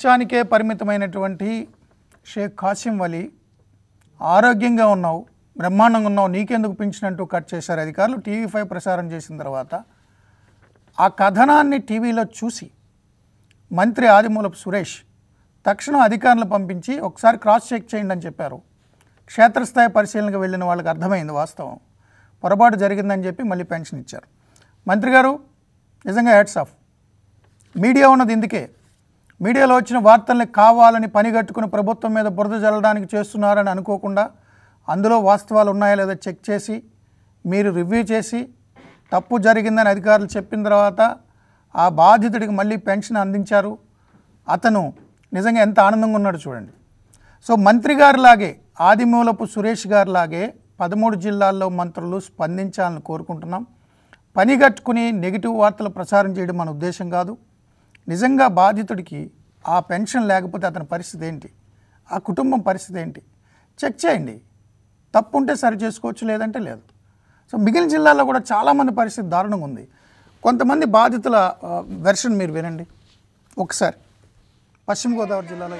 మంచానికే పరిమితమైనటువంటి షేక్ కాసిం వలి ఆరోగ్యంగా ఉన్నావు, బ్రహ్మాండంగా ఉన్నావు, నీకెందుకు పింఛనంటూ కట్ చేశారు అధికారులు. TV5 ప్రసారం చేసిన తర్వాత ఆ కథనాన్ని టీవీలో చూసి మంత్రి ఆదిమూలపు సురేష్ తక్షణం అధికారులను పంపించి ఒకసారి క్రాస్ చెక్ చేయండి అని చెప్పారు. క్షేత్రస్థాయి పరిశీలనకు వెళ్ళిన వాళ్ళకి అర్థమైంది వాస్తవం, పొరపాటు జరిగిందని చెప్పి మళ్ళీ పెన్షన్ ఇచ్చారు. మంత్రి గారు నిజంగా హ్యాట్స్ ఆఫ్. మీడియా ఉన్నది ఇందుకే, మీడియాలో వచ్చిన వార్తల్ని కావాలని పనిగట్టుకుని ప్రభుత్వం మీద బురద జల్లడానికి చేస్తున్నారని అనుకోకుండా అందులో వాస్తవాలు ఉన్నాయా లేదా చెక్ చేసి మీరు రివ్యూ చేసి తప్పు జరిగిందని అధికారులు చెప్పిన తర్వాత ఆ బాధితుడికి మళ్ళీ పెన్షన్ అందించారు. అతను నిజంగా ఎంత ఆనందంగా ఉన్నాడు చూడండి. సో మంత్రి గారిలాగే ఆదిమూలపు సురేష్ గారిలాగే 13 జిల్లాల్లో మంత్రులు స్పందించాలని కోరుకుంటున్నాం. పనిగట్టుకుని నెగిటివ్ వార్తలు ప్రచారం చేయడం మన ఉద్దేశం కాదు. నిజంగా బాధితుడికి ఆ పెన్షన్ లేకపోతే అతని పరిస్థితి ఏంటి, ఆ కుటుంబం పరిస్థితి ఏంటి చెక్ చేయండి. తప్పు ఉంటే సరి చేసుకోవచ్చు, లేదంటే లేదు. సో మిగిలిన జిల్లాల్లో కూడా చాలామంది పరిస్థితి దారుణంగా ఉంది. కొంతమంది బాధితుల వెర్షన్ మీరు వినండి ఒకసారి. పశ్చిమ గోదావరి జిల్లాలో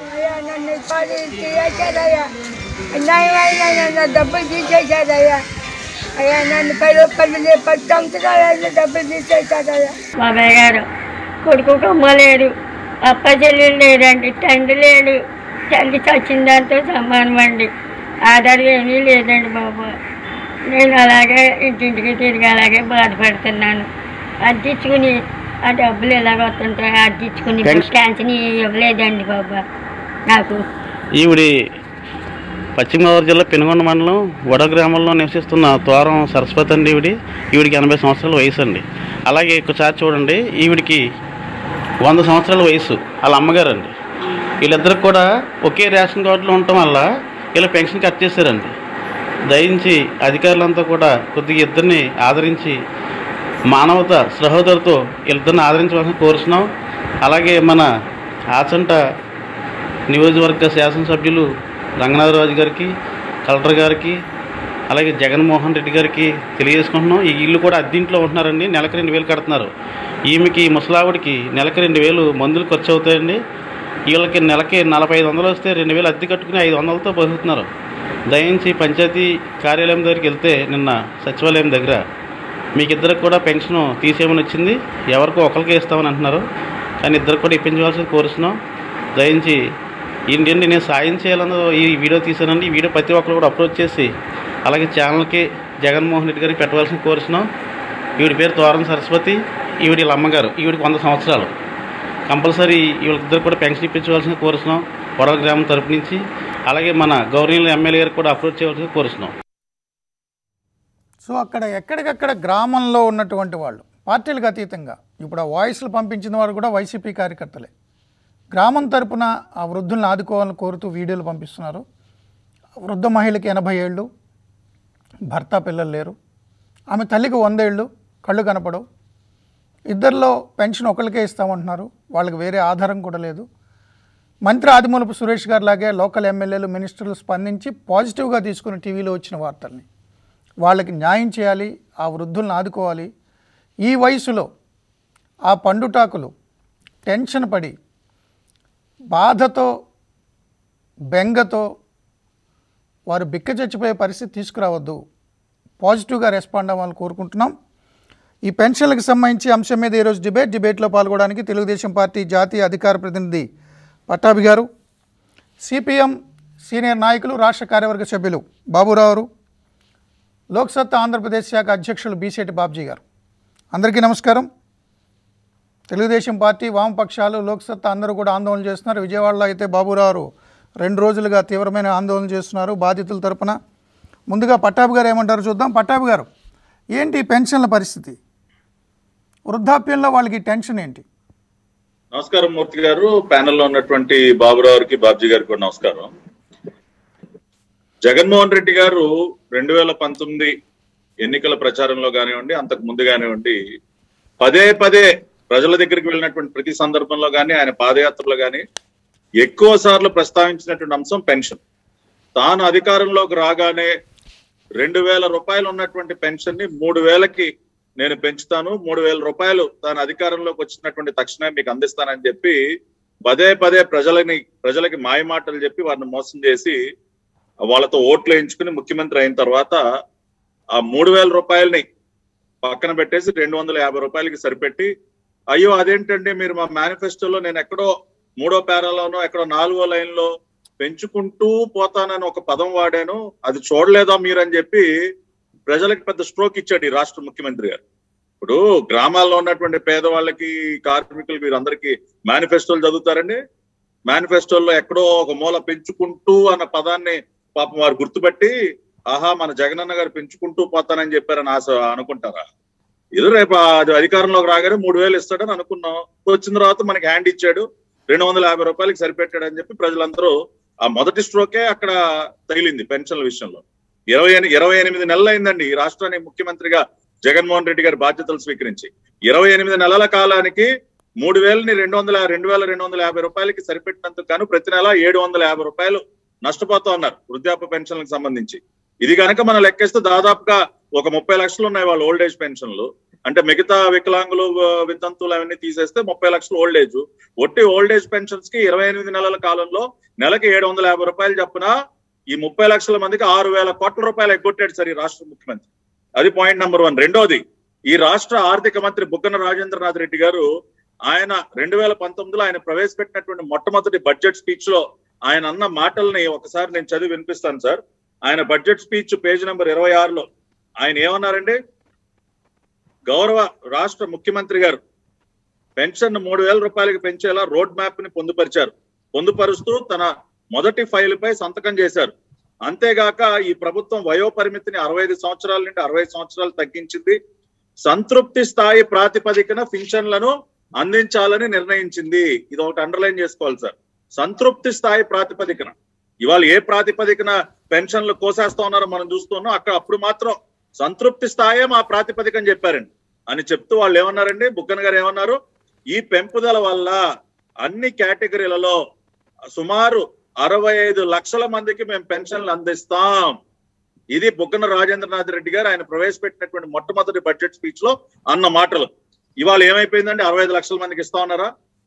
డబ్బులు తీసేసారయ్యా, అయ్యా నన్ను 10 సంవత్సరాలు డబ్బులు తీసేసారయ్యా. బాబాయ్ గారు కొడుకు అమ్మ లేడు, అప్ప చెల్లెలు లేదండి, తండ్రి లేడు, తండ్రి చచ్చిన దాంతో సమానం అండి, ఆధారం ఏమీ లేదండి బాబు. నేను అలాగే ఇంటింటికి తిరిగి అలాగే బాధపడుతున్నాను. అద్దించుకుని ఆ డబ్బులు ఎలాగ వస్తుంటాయి, అద్దించుకుని క్యాన్సర్ ఇవ్వలేదండి బాబా నాకు. ఈవిడి పశ్చిమ గోదావరి జిల్లా పెనుగొండ మండలం వడ గ్రామంలో నివసిస్తున్న తోరం సరస్వతి అండి. ఈవిడికి 80 సంవత్సరాల వయసు అండి. అలాగే ఒకసారి చూడండి, ఈవిడికి 100 సంవత్సరాల వయసు వాళ్ళ అమ్మగారు అండి. వీళ్ళిద్దరికి కూడా ఒకే రేషన్ కార్డులో ఉండటం వల్ల వీళ్ళ పెన్షన్ కట్ చేశారండి. దయించి అధికారులంతా కూడా కొద్దిగా ఇద్దరిని ఆదరించి మానవత సహోదరుతో వీళ్ళిద్దరిని ఆదరించవలసిన కోరుతున్నాం. అలాగే మన ఆచంట నియోజకవర్గ శాసనసభ్యులు రంగనాథరాజు గారికి, కలెక్టర్ గారికి, అలాగే జగన్మోహన్ రెడ్డి గారికి తెలియజేసుకుంటున్నాం. ఈ ఇల్లు కూడా అద్దెంట్లో ఉంటున్నారండి. నెలకు 2000 కడుతున్నారు. ఈమెకి ముసలావిడికి నెలకి 2000 మందులు ఖర్చు అవుతాయండి. వీళ్ళకి నెలకి 4500 వస్తే 2000 అద్దె కట్టుకుని 500లతో బతుకుతున్నారు. దయించి పంచాయతీ కార్యాలయం దగ్గరికి వెళ్తే నిన్న సచివాలయం దగ్గర మీకు ఇద్దరికి కూడా పెన్షన్ తీసేయమని వచ్చింది, ఎవరికో ఒకరికి ఇస్తామని అంటున్నారు, కానీ ఇద్దరికి కూడా ఇప్పించవలసింది కోరుతున్నాం. దయించి ఏంటండి నేను సాయం చేయాలన్న ఈ వీడియో తీసానండి. ఈ వీడియో ప్రతి ఒక్కరు కూడా అప్లోడ్ చేసి అలాగే ఛానల్కి జగన్మోహన్ రెడ్డి గారికి పెట్టవలసిన కోరుతున్నాం. ఈవిడి పేరు తోరం సరస్వతి, ఈవిడి వీళ్ళ అమ్మగారు, ఈవిడికి 100 సంవత్సరాలు. కంపల్సరీ వీళ్ళిద్దరు కూడా పెన్షన్ ఇప్పించవలసిన కోరుతున్నాం వడల గ్రామం తరపు నుంచి. అలాగే మన గవర్నర్ ఎమ్మెల్యే గారికి కూడా అప్రోచ్ చేయవలసిన కోరుతున్నాం. సో అక్కడ ఎక్కడికక్కడ గ్రామంలో ఉన్నటువంటి వాళ్ళు పార్టీలకు అతీతంగా ఇప్పుడు ఆ వాయిస్లు పంపించిన వారు కూడా వైసీపీ కార్యకర్తలే. గ్రామం తరపున ఆ వృద్ధులను ఆదుకోవాలని కోరుతూ వీడియోలు పంపిస్తున్నారు. వృద్ధ మహిళకి 80 ఏళ్ళు, భర్త పిల్లలు లేరు, ఆమె తల్లికి 100 ఏళ్ళు, కళ్ళు కనపడవు, ఇద్దరిలో పెన్షన్ ఒకరికే ఇస్తామంటున్నారు, వాళ్ళకి వేరే ఆధారం కూడా లేదు. మంత్రి ఆదిమూలపు సురేష్ గారు లాగే లోకల్ ఎమ్మెల్యేలు, మినిస్టర్లు స్పందించి పాజిటివ్గా తీసుకుని టీవీలో వచ్చిన వార్తల్ని వాళ్ళకి న్యాయం చేయాలి, ఆ వృద్ధులను ఆదుకోవాలి. ఈ వయసులో ఆ పండుటాకులు టెన్షన్ పడి బాధతో బెంగతో వారు బిక్క చచ్చిపోయే పరిస్థితి తీసుకురావద్దు, పాజిటివ్గా రెస్పాండ్ అవ్వాలని కోరుకుంటున్నాం. ఈ పెన్షన్లకు సంబంధించి అంశం మీద ఈరోజు డిబేట్లో పాల్గొనడానికి తెలుగుదేశం పార్టీ జాతీయ అధికార ప్రతినిధి పట్టాభి గారు, సిపిఎం సీనియర్ నాయకులు రాష్ట్ర కార్యవర్గ సభ్యులు బాబురావు, లోక్సత్తా ఆంధ్రప్రదేశ్ శాఖ అధ్యక్షులు బీసేటి బాబ్జీ గారు, అందరికీ నమస్కారం. తెలుగుదేశం పార్టీ, వామపక్షాలు, లోక్సత్తా అందరూ కూడా ఆందోళన చేస్తున్నారు. విజయవాడలో అయితే బాబురావు 2 రోజులుగా తీవ్రమైన ఆందోళన చేస్తున్నారు బాధితుల తరపున. ముందుగా పట్టాభి గారు ఏమంటారు చూద్దాం. పట్టాభి గారు, ఏంటి పెన్షన్ల పరిస్థితి, వృద్ధాప్యంలో వాళ్ళకి టెన్షన్ ఏంటి? నమస్కారం మూర్తి గారు, ప్యానెల్లో ఉన్నటువంటి బాబురావుకి, బాబ్జీ గారికి కూడా నమస్కారం. జగన్మోహన్ రెడ్డి గారు 2019 ఎన్నికల ప్రచారంలో కానివ్వండి, అంతకు ముందు కానివ్వండి, పదే ప్రజల దగ్గరికి వెళ్ళినటువంటి ప్రతి సందర్భంలో కానీ, ఆయన పాదయాత్రలో కానీ ఎక్కువ సార్లు ప్రస్తావించినటువంటి అంశం పెన్షన్. తాను అధికారంలోకి రాగానే 2000 రూపాయలు ఉన్నటువంటి పెన్షన్ ని 3000కి నేను పెంచుతాను, 3000 రూపాయలు తాను అధికారంలోకి వచ్చినటువంటి తక్షణమే మీకు అందిస్తానని చెప్పి పదే పదే ప్రజలకి మాయ మాటలు చెప్పి వారిని మోసం చేసి వాళ్ళతో ఓట్లు వేయించుకుని ముఖ్యమంత్రి అయిన తర్వాత ఆ 3,000 రూపాయలని పక్కన పెట్టేసి 250 రూపాయలకి సరిపెట్టి, అయ్యో అదేంటండి మీరు మా మేనిఫెస్టోలో నేను ఎక్కడో 3వ పేరాలోనో ఎక్కడో 4వ లైన్లో పెంచుకుంటూ పోతానని ఒక పదం వాడాను, అది చూడలేదా మీరని చెప్పి ప్రజలకు పెద్ద స్ట్రోక్ ఇచ్చాడు ఈ రాష్ట్ర ముఖ్యమంత్రి గారు. ఇప్పుడు గ్రామాల్లో ఉన్నటువంటి పేదవాళ్ళకి, కార్మికులు, వీరందరికీ మేనిఫెస్టోలు చదువుతారండి. మేనిఫెస్టోల్లో ఎక్కడో ఒక మూల పెంచుకుంటూ అన్న పదాన్ని పాపం వారు గుర్తుపెట్టి, ఆహా మన జగనన్న గారు పెంచుకుంటూ పోతానని చెప్పారని ఆశ అనుకుంటారా? ఏదో రేపు అది అధికారంలోకి రాగానే 3,000 ఇస్తాడని అనుకున్నాం. వచ్చిన తర్వాత మనకి హ్యాండ్ ఇచ్చాడు, 250 రూపాయలకి సరిపెట్టాడని చెప్పి ప్రజలందరూ ఆ మొదటి స్ట్రోకే అక్కడ తగిలింది పెన్షన్ల విషయంలో. 28 నెలలు అయిందండి ఈ రాష్ట్రానికి ముఖ్యమంత్రిగా జగన్మోహన్ రెడ్డి గారి బాధ్యతలు స్వీకరించి. 28 నెలల కాలానికి 3,000ని 2,250 రూపాయలకి సరిపెట్టినందుకు గాను ప్రతి నెల 750 రూపాయలు నష్టపోతా ఉన్నారు వృద్ధాప్య పెన్షన్లకు సంబంధించి. ఇది కనుక మనం లెక్కేస్తే దాదాపుగా ఒక 30 లక్షలు ఉన్నాయి వాళ్ళ ఓల్డ్ ఏజ్ పెన్షన్లు. అంటే మిగతా వికలాంగులు, వితంతువులు అవన్నీ తీసేస్తే 30 లక్షలు ఓల్డ్ ఏజ్. ఒట్టి ఓల్డ్ ఏజ్ పెన్షన్స్ కి 28 నెలల కాలంలో నెలకి 750 రూపాయలు చొప్పున ఈ 30 లక్షల మందికి 6,000 కోట్ల రూపాయలు ఎగ్గొట్టాడు సార్ ఈ రాష్ట్ర ముఖ్యమంత్రి. అది పాయింట్ నెంబర్ 1. రెండోది, ఈ రాష్ట్ర ఆర్థిక మంత్రి బుగ్గన రాజేంద్రనాథ్ రెడ్డి గారు ఆయన 2019లో ఆయన ప్రవేశపెట్టినటువంటి మొట్టమొదటి బడ్జెట్ స్పీచ్ లో ఆయన అన్న మాటల్ని ఒకసారి నేను చదివి వినిపిస్తాను సార్. ఆయన బడ్జెట్ స్పీచ్ పేజ్ నెంబర్ 26లో ఆయన ఏమన్నారండి? గౌరవ రాష్ట్ర ముఖ్యమంత్రి గారు పెన్షన్ 3,000 రూపాయలకి పెంచేలా రోడ్ మ్యాప్ ని పొందుపరుస్తూ తన మొదటి ఫైల్ పై సంతకం చేశారు. అంతేగాక ఈ ప్రభుత్వం వయోపరిమితిని 65 సంవత్సరాల నుండి 60 సంవత్సరాలు తగ్గించింది. సంతృప్తి స్థాయి ప్రాతిపదికన పింఛన్లను అందించాలని నిర్ణయించింది. ఇది ఒకటి అండర్లైన్ చేసుకోవాలి సార్. సంతృప్తి స్థాయి ప్రాతిపదికన. ఇవాళ ఏ ప్రాతిపదికన పెన్షన్లు కోసేస్తా ఉన్నారో మనం చూస్తున్నాం. అప్పుడు మాత్రం సంతృప్తి స్థాయే మా ప్రాతిపదికని చెప్పారండి. అని చెప్తూ వాళ్ళు ఏమన్నారండి, బుగ్గన గారు ఏమన్నారు, ఈ పెంపుదల వల్ల అన్ని కేటగిరీలలో సుమారు 65 లక్షల మందికి మేము పెన్షన్లు అందిస్తాం. ఇది బుగ్గన రాజేంద్రనాథ్ రెడ్డి గారు ఆయన ప్రవేశపెట్టినటువంటి మొట్టమొదటి బడ్జెట్ స్పీచ్ లో అన్న మాటలు. ఇవాళ ఏమైపోయిందండి? 65 లక్షల మందికి ఇస్తా ఉన్నారా?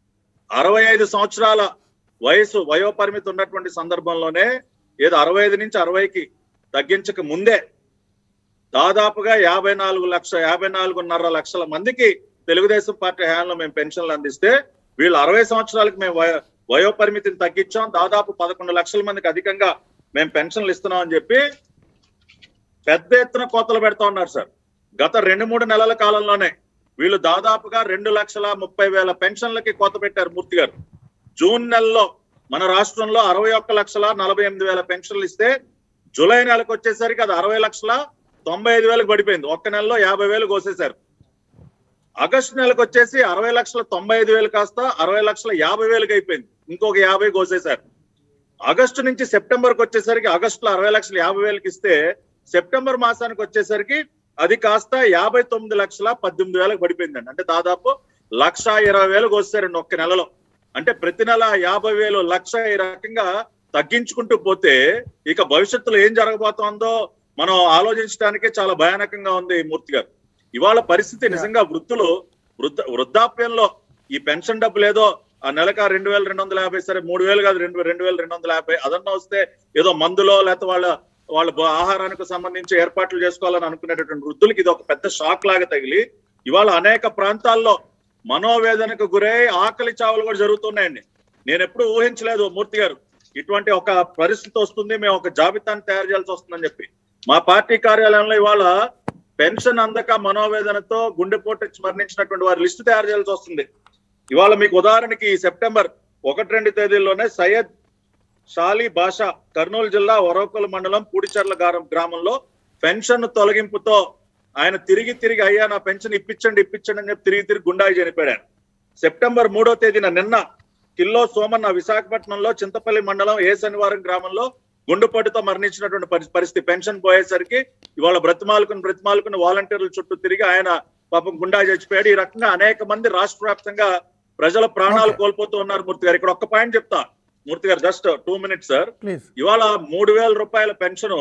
65 సంవత్సరాల వయోపరిమితి ఉన్నటువంటి సందర్భంలోనే ఏదో 65 నుంచి 60కి తగ్గించక ముందే దాదాపుగా 54.5 లక్షల మందికి తెలుగుదేశం పార్టీ హయాంలో మేము పెన్షన్లు అందిస్తే, వీళ్ళు 60 సంవత్సరాలకు మేము వయోపరిమితిని తగ్గించాం, దాదాపు 11 లక్షల మందికి అధికంగా మేము పెన్షన్లు ఇస్తున్నాం అని చెప్పి పెద్ద ఎత్తున కోతలు పెడతా ఉన్నారు సార్. గత 2-3 నెలల కాలంలోనే వీళ్ళు దాదాపుగా 2,30,000 పెన్షన్లకి కోత పెట్టారు మూర్తి గారు. జూన్ నెలలో మన రాష్ట్రంలో 61,48,000 పెన్షన్లు ఇస్తే జూలై నెలకు వచ్చేసరికి అది 60,95,000 పడిపోయింది. ఒక్క నెలలో 50,000 కోసేశారు. ఆగస్టు నెలకు వచ్చేసి 60,95,000 కాస్త 60,50,000 అయిపోయింది. ఇంకొక 50 కోసేశారు. ఆగస్టు నుంచి సెప్టెంబర్కి వచ్చేసరికి ఆగస్టులో 60,50,000 ఇస్తే సెప్టెంబర్ మాసానికి వచ్చేసరికి అది కాస్త 59,18,000 పడిపోయిందండి. అంటే దాదాపు 1,20,000 కోసేశారండి ఒక్క నెలలో. అంటే ప్రతి నెల 50,000, 1,00,000 ఈ రకంగా తగ్గించుకుంటూ పోతే ఇక భవిష్యత్తులో ఏం జరగబోతోందో మనం ఆలోచించడానికే చాలా భయానకంగా ఉంది మూర్తి గారు. ఇవాళ పరిస్థితి నిజంగా వృద్ధాప్యంలో ఈ పెన్షన్ డబ్బులు ఏదో ఆ నెలక 2,250, సరే 3,000 కాదు 2,250 అదన్నా వస్తే ఏదో మందులో లేకపోతే వాళ్ళ ఆహారానికి సంబంధించి ఏర్పాట్లు చేసుకోవాలని అనుకునేటటువంటి వృద్ధులకి ఇది ఒక పెద్ద షాక్ లాగా తగిలి ఇవాళ అనేక ప్రాంతాల్లో మనోవేదనకు గురై ఆకలి చావులు కూడా జరుగుతున్నాయండి. నేను ఎప్పుడు ఊహించలేదు మూర్తి గారు ఇటువంటి ఒక పరిస్థితి వస్తుంది, మేము ఒక జాబితాను తయారు చేయాల్సి వస్తుందని చెప్పి. మా పార్టీ కార్యాలయంలో ఇవాళ పెన్షన్ అందక మనోవేదనతో గుండెపోటు మరణించినటువంటి వారి లిస్టు తయారు చేయాల్సి వస్తుంది. ఇవాళ మీకు ఉదాహరణకి సెప్టెంబర్ 1-2 తేదీల్లోనే సయ్యద్ షాలి బాషా కర్నూలు జిల్లా వరవకల్ మండలం పూడిచర్ల గ్రామంలో పెన్షన్ తొలగింపుతో ఆయన తిరిగి అయ్యా నా పెన్షన్ ఇప్పించండి అని చెప్పి తిరిగి గుండాయి చనిపోయాడు. సెప్టెంబర్ 3వ తేదీన నిన్న కిల్లో సోమన్న విశాఖపట్నంలో చింతపల్లి మండలం ఏ శనివారం గ్రామంలో గుండెపోటుతో మరణించినటువంటి పరిస్థితి. పెన్షన్ పోయేసరికి ఇవాళ బ్రతిమాలుకుని వాలంటీర్ల చుట్టూ తిరిగి ఆయన పాపం గుండాయి చచ్చిపోయాడు. ఈ రకంగా అనేక మంది రాష్ట్ర వ్యాప్తంగా ప్రజల ప్రాణాలు కోల్పోతూ ఉన్నారు మూర్తి గారు. ఇక్కడ ఒక్క పాయింట్ చెప్తా మూర్తి గారు, జస్ట్ 2 minutes సార్. ఇవాళ 3,000 రూపాయల పెన్షన్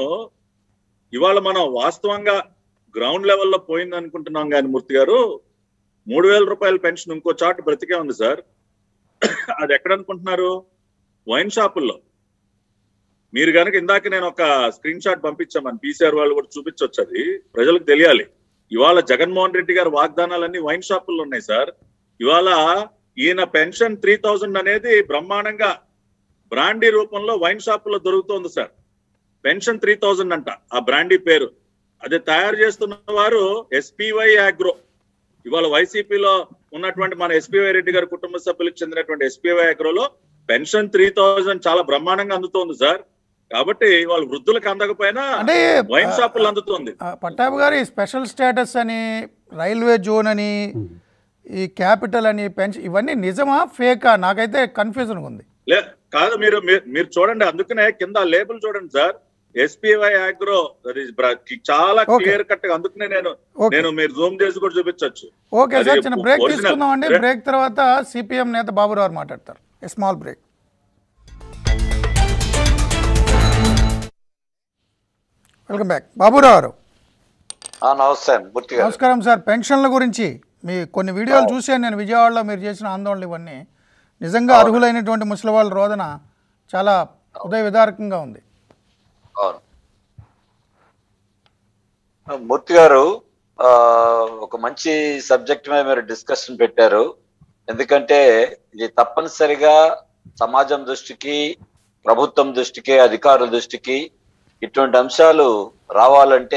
ఇవాళ మనం వాస్తవంగా గ్రౌండ్ లెవెల్లో పోయింది అనుకుంటున్నాం కానీ మూర్తి గారు 3,000 రూపాయల పెన్షన్ ఇంకో చాటు బ్రతికే ఉంది సార్. అది ఎక్కడ అనుకుంటున్నారు? వైన్ షాపుల్లో. మీరు కనుక ఇందాక నేను ఒక స్క్రీన్ షాట్ పంపించామని పీసీఆర్ వాళ్ళు కూడా చూపించవచ్చు, అది ప్రజలకు తెలియాలి. ఇవాళ జగన్మోహన్ రెడ్డి గారి వాగ్దానాలన్నీ వైన్ షాపుల్లో ఉన్నాయి సార్. ఇవాళ ఈయన పెన్షన్ 3000 అనేది బ్రహ్మాండంగా బ్రాండీ రూపంలో వైన్ షాపుల్లో దొరుకుతోంది సార్. పెన్షన్ 3000 అంట ఆ బ్రాండీ పేరు. అది తయారు చేస్తున్న వారు ఎస్పీవై అగ్రో. ఇవాళ వైసీపీలో ఉన్నటువంటి మన ఎస్పీవై రెడ్డి గారి కుటుంబ సభ్యులకు చెందినటువంటి ఎస్పీవై అగ్రోలో పెన్షన్ 3000 చాలా బ్రహ్మాండంగా అందుతోంది సార్. కాబట్టి వాళ్ళు వృద్ధులకు అందకపోయినా అంటే వైన్ షాపులు అందుతోంది. పట్టాభి గారు ఈ స్పెషల్ స్టేటస్ అని, రైల్వే జోన్ అని, ఈ క్యాపిటల్ అని, పెన్షన్, ఇవన్నీ నిజమా ఫేకా? నాకైతే కన్ఫ్యూజన్ ఉంది. కాదు, మీరు చూడండి, అందుకనే కింద లేబుల్ చూడండి సార్, ఎస్పీవై అగ్రో, చాలా క్లియర్ కట్ గా. అందుకనే నేను మీరు జూమ్ చేసి కూడా చూపించవచ్చు. ఓకే సార్, చిన్న బ్రేక్ తీసుకుందాం అండి. బ్రేక్ తర్వాత సిపిఎం నేత బాబురావు మాట్లాడతారు. Small break. Welcome back. Baburao గారు నమస్కారం సార్. పెన్షన్ల గురించి మీ కొన్ని వీడియోలు చూసాను నేను. విజయవాడలో మీరు చేసిన ఆందోళనలు ఇవన్నీ నిజంగా అర్హులైనటువంటి ముసలి వాళ్ళ రోదన చాలా ఉదయ విదారకంగా ఉంది. మూర్తి గారు ఒక మంచి సబ్జెక్ట్ మీద మీరు డిస్కషన్ పెట్టారు. ఎందుకంటే ఇది తప్పనిసరిగా సమాజం దృష్టికి, ప్రభుత్వం దృష్టికి, అధికారుల దృష్టికి ఇటువంటి అంశాలు రావాలంటే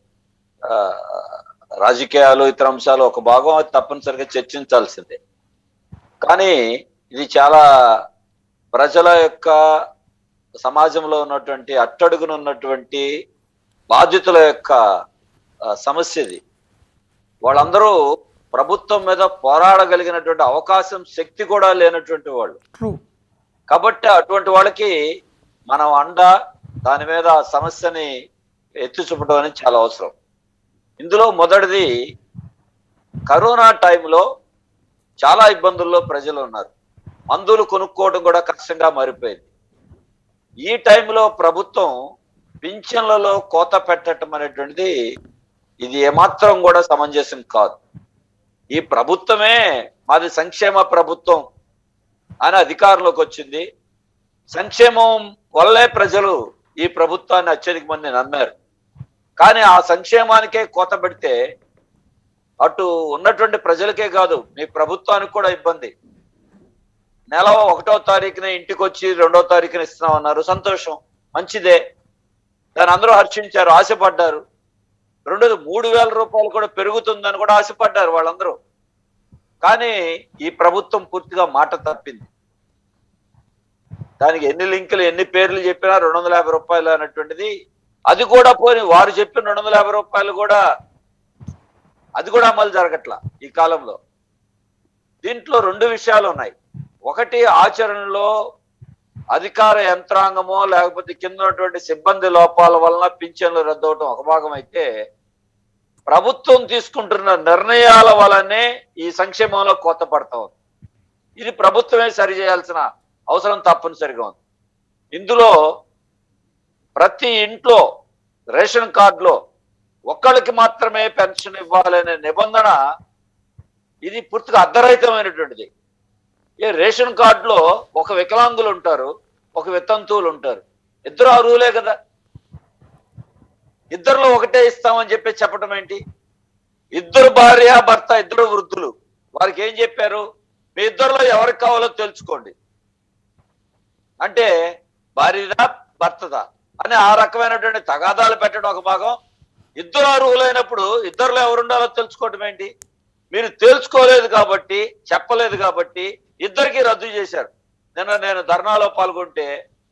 రాజకీయాలు, ఇతర అంశాలు ఒక భాగం, అది తప్పనిసరిగా చర్చించాల్సిందే. కానీ ఇది చాలా ప్రజల యొక్క, సమాజంలో ఉన్నటువంటి అట్టడుగున ఉన్నటువంటి బాధితుల యొక్క సమస్య ఇది. వాళ్ళందరూ ప్రభుత్వం మీద పోరాడగలిగినటువంటి అవకాశం, శక్తి కూడా లేనటువంటి వాళ్ళు. కాబట్టి అటువంటి వాళ్ళకి మనం అండ, దాని మీద సమస్యని ఎత్తి చూపడం అనేది చాలా అవసరం. ఇందులో మొదటిది, కరోనా టైంలో చాలా ఇబ్బందుల్లో ప్రజలు ఉన్నారు. మందులు కొనుక్కోవడం కూడా కష్టంగా మారిపోయింది. ఈ టైంలో ప్రభుత్వం పింఛన్లలో కోత పెట్టడం అనేటువంటిది ఇది ఏమాత్రం కూడా సమంజసం కాదు. ఈ ప్రభుత్వమే మాది సంక్షేమ ప్రభుత్వం అని అధికారంలోకి వచ్చింది. సంక్షేమం వల్లే ప్రజలు ఈ ప్రభుత్వాన్ని అత్యధిక మంది నమ్మారు. కానీ ఆ సంక్షేమానికే కోత పెడితే అటు ఉన్నటువంటి ప్రజలకే కాదు, మీ ప్రభుత్వానికి కూడా ఇబ్బంది. నెల 1వ తారీఖున ఇంటికి వచ్చి 2వ తారీఖున ఇస్తున్నామన్నారు. సంతోషం, మంచిదే, దాన్ని అందరూ హర్షించారు, ఆశపడ్డారు. రెండోది 3000 రూపాయలు కూడా పెరుగుతుందని కూడా ఆశపడ్డారు వాళ్ళందరూ. కానీ ఈ ప్రభుత్వం పూర్తిగా మాట తప్పింది. దానికి ఎన్ని లింకులు, ఎన్ని పేర్లు చెప్పినా 250 రూపాయలు అన్నటువంటిది, అది కూడా పోని వారు చెప్పిన 250 రూపాయలు కూడా, అది కూడా అమలు జరగట్లా ఈ కాలంలో. దీంట్లో 2 విషయాలు ఉన్నాయి. ఒకటి, ఆచరణలో అధికార యంత్రాంగమో లేకపోతే కింద ఉన్నటువంటి సిబ్బంది లోపాల వలన పింఛన్లు రద్దవటం ఒక భాగం అయితే, ప్రభుత్వం తీసుకుంటున్న నిర్ణయాల వలనే ఈ సంక్షేమంలో కోత పడతా ఉంది. ఇది ప్రభుత్వమే సరిచేయాల్సిన అవసరం తప్పనిసరిగా ఉంది. ఇందులో ప్రతి ఇంట్లో రేషన్ కార్డులో ఒక్కళ్ళకి మాత్రమే పెన్షన్ ఇవ్వాలనే నిబంధన ఇది పూర్తిగా అర్ధరహితమైనటువంటిది. ఈ రేషన్ కార్డులో ఒక వికలాంగులు ఉంటారు, ఒక వితంతువులు ఉంటారు. ఇద్దరు అర్హులే కదా. ఇద్దరిలో ఒకటే ఇస్తామని చెప్పటం ఏంటి? ఇద్దరు భార్య భర్త, ఇద్దరు వృద్ధులు, వారికి ఏం చెప్పారు? మీ ఇద్దరిలో ఎవరికి కావాలో తెలుసుకోండి అంటే భార్యదా భర్తదా అని ఆ రకమైనటువంటి తగాదాలు పెట్టడం ఒక భాగం. ఇద్దరు అర్హులైనప్పుడు ఇద్దరిలో ఎవరు ఉండాలో తెలుసుకోవటం ఏంటి? మీరు తెలుసుకోలేదు కాబట్టి, చెప్పలేదు కాబట్టి ఇద్దరికి రద్దు చేశారు. నిన్న నేను ధర్నాలో పాల్గొంటే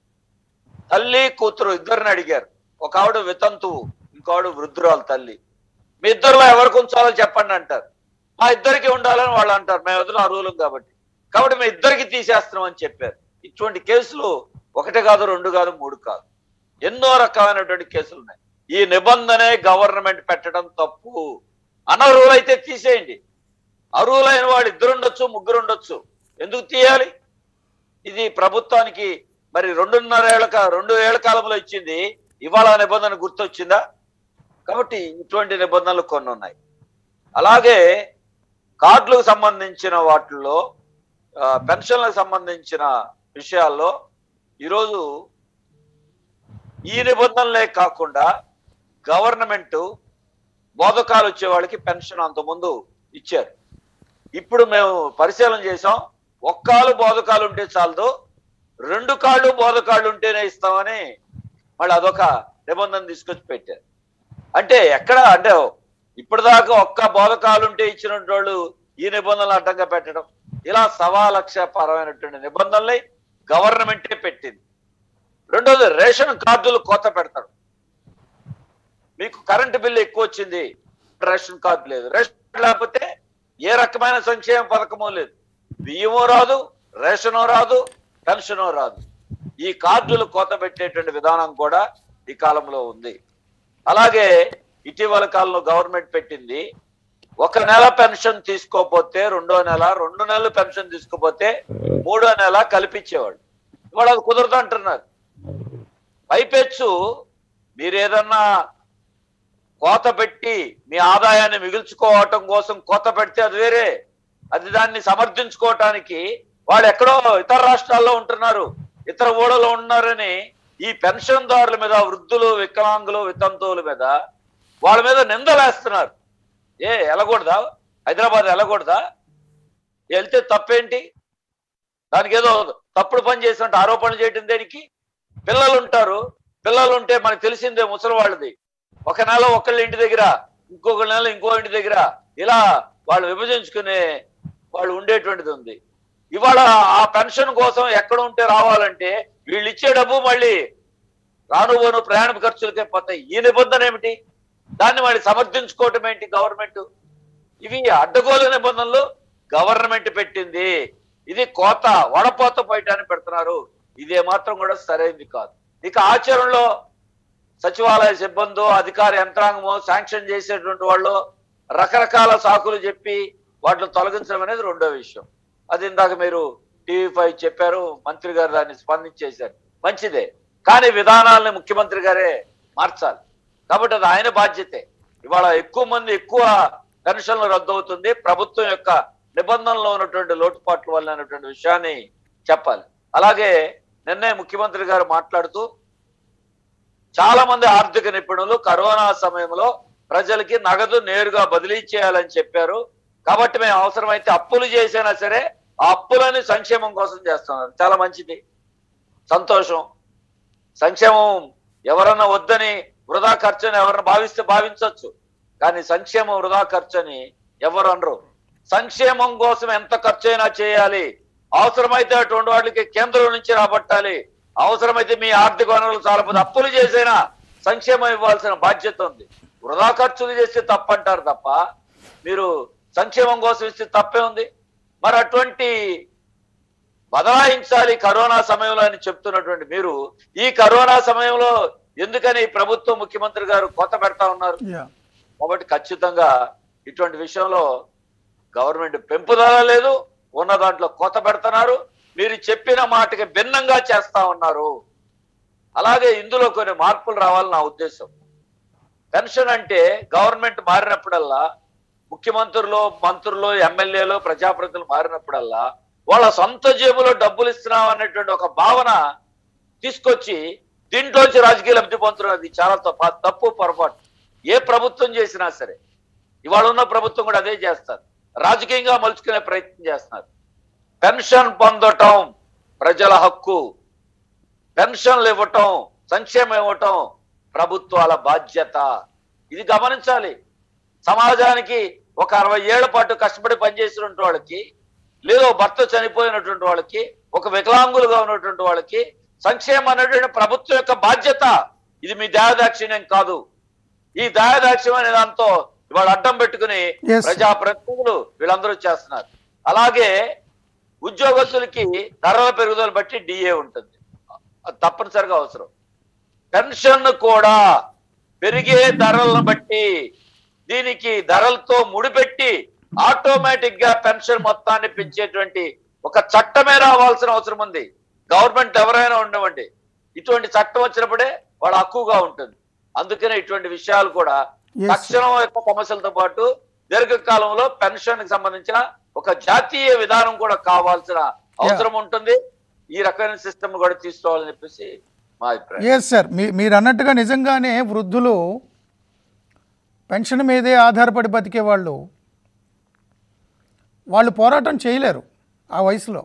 తల్లి కూతురు ఇద్దరిని అడిగారు. ఒక ఆవిడ వితంతువు, ఇంకోడు వృద్ధురాలు తల్లి. మీ ఇద్దరిలో ఎవరికి ఉంచాలో చెప్పండి అంటారు. మా ఇద్దరికి ఉండాలని వాళ్ళు అంటారు, మేము ఇద్దరు అర్హులం కాబట్టి మేము ఇద్దరికి తీసేస్తున్నాం అని చెప్పారు. ఇటువంటి కేసులు 1 కాదు, 2 కాదు, 3 కాదు, ఎన్నో రకాలైనటువంటి కేసులు ఉన్నాయి. ఈ నిబంధనే గవర్నమెంట్ పెట్టడం తప్పు. అనర్హులైతే తీసేయండి. అర్హులైన వాడు 2 ఉండొచ్చు, 3 ఉండొచ్చు, ఎందుకు తీయాలి? ఇది ప్రభుత్వానికి మరి 2 ఏళ్ల కాలంలో ఇచ్చింది, ఇవాళ నిబంధన గుర్తొచ్చిందా? కాబట్టి ఇటువంటి నిబంధనలు కొన్ని ఉన్నాయి. అలాగే కార్డులకు సంబంధించిన వాటిల్లో పెన్షన్లకు సంబంధించిన విషయాల్లో ఈరోజు ఈ నిబంధనలే కాకుండా గవర్నమెంట్ బోధకాలు వచ్చే వాళ్ళకి పెన్షన్ అంతకుముందు ఇచ్చారు. ఇప్పుడు మేము పరిశీలన చేసాం, ఒక్కాలు బోధకాలు ఉంటే చాలదు, 2 కాళ్ళు బోధకాళ్ళు ఉంటేనే ఇస్తామని మళ్ళీ అదొక నిబంధన తీసుకొచ్చి పెట్టారు. అంటే ఎక్కడ అంటే ఇప్పటిదాకా ఒక్క బోధకాలు ఉంటే ఇచ్చిన వాళ్ళు ఈ నిబంధనలు అడ్డంగా పెట్టడం, ఇలా 1,00,000 పరమైనటువంటి నిబంధనలే గవర్నమెంటే పెట్టింది. రెండోది రేషన్ కార్డులు కోత పెడతారు. మీకు కరెంటు బిల్లు ఎక్కువ వచ్చింది, రేషన్ కార్డు లేదు. రేషన్ లేకపోతే ఏ రకమైన సంక్షేమ పథకమో లేదు, బియ్యమో రాదు, రేషనో రాదు, పెన్షనో రాదు. ఈ కార్డులు కోత పెట్టేటువంటి విధానం కూడా ఈ కాలంలో ఉంది. అలాగే ఇటీవల కాలంలో గవర్నమెంట్ పెట్టింది, 1 నెల పెన్షన్ తీసుకోపోతే 2వ నెల, 2 నెలలు పెన్షన్ తీసుకోపోతే 3వ నెల కల్పించేవాడు. ఇవాళ అది కుదరదు అంటున్నారు. పైపెచ్చు మీరు ఏదన్నా కోత పెట్టి మీ ఆదాయాన్ని మిగుల్చుకోవటం కోసం కోత పెడితే అది వేరే, అది దాన్ని సమర్థించుకోవటానికి వాళ్ళు ఎక్కడో ఇతర రాష్ట్రాల్లో ఉంటున్నారు, ఇతర ఊళ్ళలో ఉన్నారని ఈ పెన్షన్దారుల మీద, వృద్ధులు, వికలాంగులు, వితంతువుల మీద వాళ్ళ మీద నిందలేస్తున్నారు. వెళ్ళకూడదా? హైదరాబాద్ వెళ్ళకూడదా? వెళ్తే తప్పేంటి? దానికి ఏదో తప్పుడు పని చేసినట్టు ఆరోపణలు చేయటం దేనికి? పిల్లలు ఉంటారు, పిల్లలు ఉంటే మనకు తెలిసిందే ముసలి వాళ్ళది, 1 నెల ఒకళ్ళ ఇంటి దగ్గర, ఇంకొక నెల ఇంకో ఇంటి దగ్గర, ఇలా వాళ్ళు విభజించుకునే వాళ్ళు ఉండేటువంటిది ఉంది. ఇవాళ ఆ పెన్షన్ కోసం ఎక్కడ ఉంటే రావాలంటే వీళ్ళు ఇచ్చే డబ్బు మళ్ళీ రాను ప్రయాణ ఖర్చులకే పోతాయి. ఈ నిబంధన ఏమిటి? దాన్ని మళ్ళీ సమర్థించుకోవటం ఏంటి గవర్నమెంట్? ఇవి అడ్డగోలు నిబంధనలు గవర్నమెంట్ పెట్టింది. ఇది కోత, వడపోత పోయటాన్ని పెడుతున్నారు. ఇదే మాత్రం కూడా సరైనది కాదు. ఇక ఆచరణలో సచివాలయ సిబ్బందో, అధికార యంత్రాంగమో, శాంక్షన్ చేసేటువంటి వాళ్ళు రకరకాల సాకులు చెప్పి వాటిని తొలగించడం అనేది రెండో విషయం. అది ఇందాక మీరు TV5 చెప్పారు, మంత్రి గారు దాన్ని స్పందించేశారు, మంచిదే. కానీ విధానాలని ముఖ్యమంత్రి గారే మార్చాలి. కాబట్టి అది ఆయన బాధ్యతే. ఇవాళ ఎక్కువ మంది ఎక్కువ పెన్షన్లు రద్దు అవుతుంది ప్రభుత్వం యొక్క నిబంధనలో ఉన్నటువంటి లోటుపాట్ల వల్ల అనేటువంటి విషయాన్ని చెప్పాలి. అలాగే నిన్నే ముఖ్యమంత్రి గారు మాట్లాడుతూ చాలా మంది ఆర్థిక నిపుణులు కరోనా సమయంలో ప్రజలకి నగదు నేరుగా బదిలీ చేయాలని చెప్పారు. కాబట్టి మేము అవసరమైతే అప్పులు చేసినా సరే ఆ అప్పులని సంక్షేమం కోసం చేస్తున్నారు. చాలా మంచిది, సంతోషం. సంక్షేమం ఎవరన్నా వద్దని, వృధా ఖర్చు అని ఎవరన్నా భావిస్తే భావించవచ్చు, కానీ సంక్షేమం వృధా ఖర్చు అని ఎవరు అనరు. సంక్షేమం కోసం ఎంత ఖర్చు అయినా చేయాలి. అవసరమైతే అటువంటి వాటికి కేంద్రం నుంచి రాబట్టాలి. అవసరమైతే మీ ఆర్థిక వనరులు చాలపోతే అప్పులు చేసైనా సంక్షేమం ఇవ్వాల్సిన బాధ్యత ఉంది. వృధా ఖర్చులు చేస్తే తప్పంటారు తప్ప మీరు సంక్షేమం కోసం ఇస్తే తప్పే ఉంది. మరి అటువంటి బదలాయించాలి కరోనా సమయంలో అని చెప్తున్నటువంటి మీరు ఈ కరోనా సమయంలో ఎందుకని ప్రభుత్వం, ముఖ్యమంత్రి గారు కొత్త పెడతా ఉన్నారు? కాబట్టి ఖచ్చితంగా ఇటువంటి విషయంలో గవర్నమెంట్ పెంపుదల లేదు, ఉన్న దాంట్లో కొత్త పెడుతున్నారు. మీరు చెప్పిన మాటకి భిన్నంగా చేస్తా ఉన్నారు. అలాగే ఇందులో కొన్ని మార్పులు రావాలని నా ఉద్దేశం. పెన్షన్ అంటే గవర్నమెంట్ మారినప్పుడల్లా, ముఖ్యమంత్రులు, మంత్రులు, ఎమ్మెల్యేలు, ప్రజాప్రతినిధులు మారినప్పుడల్లా వాళ్ళ సొంత జేబులో డబ్బులు ఇస్తున్నాం అనేటువంటి ఒక భావన తీసుకొచ్చి దీంట్లోంచి రాజకీయ లబ్ధి పొందుతున్నది చాలా తప్పు, పొరపాటు. ఏ ప్రభుత్వం చేసినా సరే, ఇవాళ ఉన్న ప్రభుత్వం కూడా అదే చేస్తారు, రాజకీయంగా మలుచుకునే ప్రయత్నం చేస్తున్నారు. పెన్షన్ పొందటం ప్రజల హక్కు, పెన్షన్లు ఇవ్వటం, సంక్షేమం ఇవ్వటం ప్రభుత్వాల బాధ్యత. ఇది గమనించాలి. సమాజానికి ఒక 60 ఏళ్ల పాటు కష్టపడి పనిచేసినటువంటి వాళ్ళకి, లేదా భర్త చనిపోయినటువంటి వాళ్ళకి, ఒక వికలాంగులుగా ఉన్నటువంటి వాళ్ళకి సంక్షేమం అనేటువంటి ప్రభుత్వం యొక్క బాధ్యత. ఇది మీ దయాదాక్షిణ్యం కాదు. ఈ దయాదాక్షిణ్యం అనే దాంతో ఇవాళ అడ్డం పెట్టుకుని ప్రజాప్రతినిధులు వీళ్ళందరూ చేస్తున్నారు. అలాగే ఉద్యోగస్తులకి ధరల పెరుగుదల బట్టి డిఏ ఉంటుంది, అది తప్పనిసరిగా అవసరం. పెన్షన్ కూడా పెరిగే ధరలను బట్టి దీనికి ధరలతో ముడిపెట్టి ఆటోమేటిక్ గా పెన్షన్ మొత్తాన్ని పెంచేటువంటి ఒక చట్టమే రావాల్సిన అవసరం ఉంది. గవర్నమెంట్ ఎవరైనా ఉండవండి, ఇటువంటి చట్టం వచ్చినప్పుడే వాళ్ళ హక్కుగా ఉంటుంది. అందుకనే ఇటువంటి విషయాలు కూడా తక్షణం యొక్క సమస్యలతో పాటు దీర్ఘకాలంలో పెన్షన్ కి సంబంధించిన ఒక జాతీయ విధానం కూడా కావాల్సిన అవసరం ఉంటుంది. ఈ రకమైన సిస్టమ్ కూడా తీసుకోవాలని చెప్పేసి మా అభిప్రాయం. ఎస్ సార్, మీరు అన్నట్టుగా నిజంగానే వృద్ధులు పెన్షన్ మీదే ఆధారపడి బతికే వాళ్ళు పోరాటం చేయలేరు. ఆ వయసులో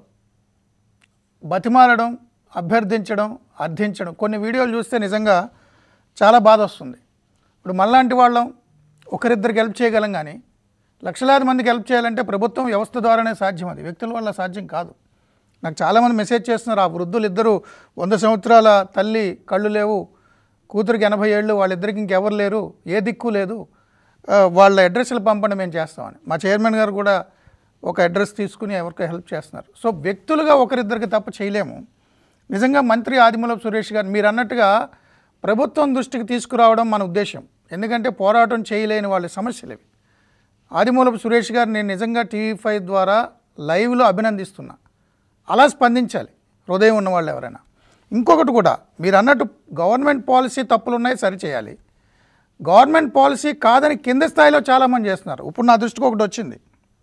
బతిమాలడం, అభ్యర్థించడం, అర్థించడం, కొన్ని వీడియోలు చూస్తే నిజంగా చాలా బాధ వస్తుంది. ఇప్పుడు మనలాంటి వాళ్ళం ఒకరిద్దరికి హెల్ప్ చేయగలం, కానీ లక్షలాది మందికి హెల్ప్ చేయాలంటే ప్రభుత్వం వ్యవస్థ ద్వారానే సాధ్యం. అది వ్యక్తుల వల్ల సాధ్యం కాదు. నాకు చాలామంది మెసేజ్ చేస్తున్నారు, ఆ వృద్ధులు ఇద్దరు 100 సంవత్సరాల తల్లి, కళ్ళు లేవు, కూతురికి 80 ఏళ్ళు, వాళ్ళిద్దరికి ఇంకెవరు లేరు, ఏ దిక్కు లేదు, వాళ్ళ అడ్రస్లు పంపండి, మేము చేస్తామని. మా చైర్మన్ గారు కూడా ఒక అడ్రస్ తీసుకుని ఎవరికో హెల్ప్ చేస్తున్నారు. సో వ్యక్తులుగా ఒకరిద్దరికి తప్ప చేయలేము. నిజంగా మంత్రి ఆదిమూలపు సురేష్ గారు మీరు అన్నట్టుగా ప్రభుత్వం దృష్టికి తీసుకురావడం మన ఉద్దేశం. ఎందుకంటే పోరాటం చేయలేని వాళ్ళ సమస్యలు ఇవి. ఆదిమూలపు సురేష్ గారు నేను నిజంగా TV5 ద్వారా లైవ్లో అభినందిస్తున్నా. అలా స్పందించాలి హృదయం ఉన్నవాళ్ళు ఎవరైనా. ఇంకొకటి కూడా మీరు అన్నట్టు గవర్నమెంట్ పాలసీ తప్పులున్నాయి, సరిచేయాలి. గవర్నమెంట్ పాలసీ కాదని కింద స్థాయిలో చాలామంది చేస్తున్నారు. ఇప్పుడు నా దృష్టికి ఒకటి వచ్చింది,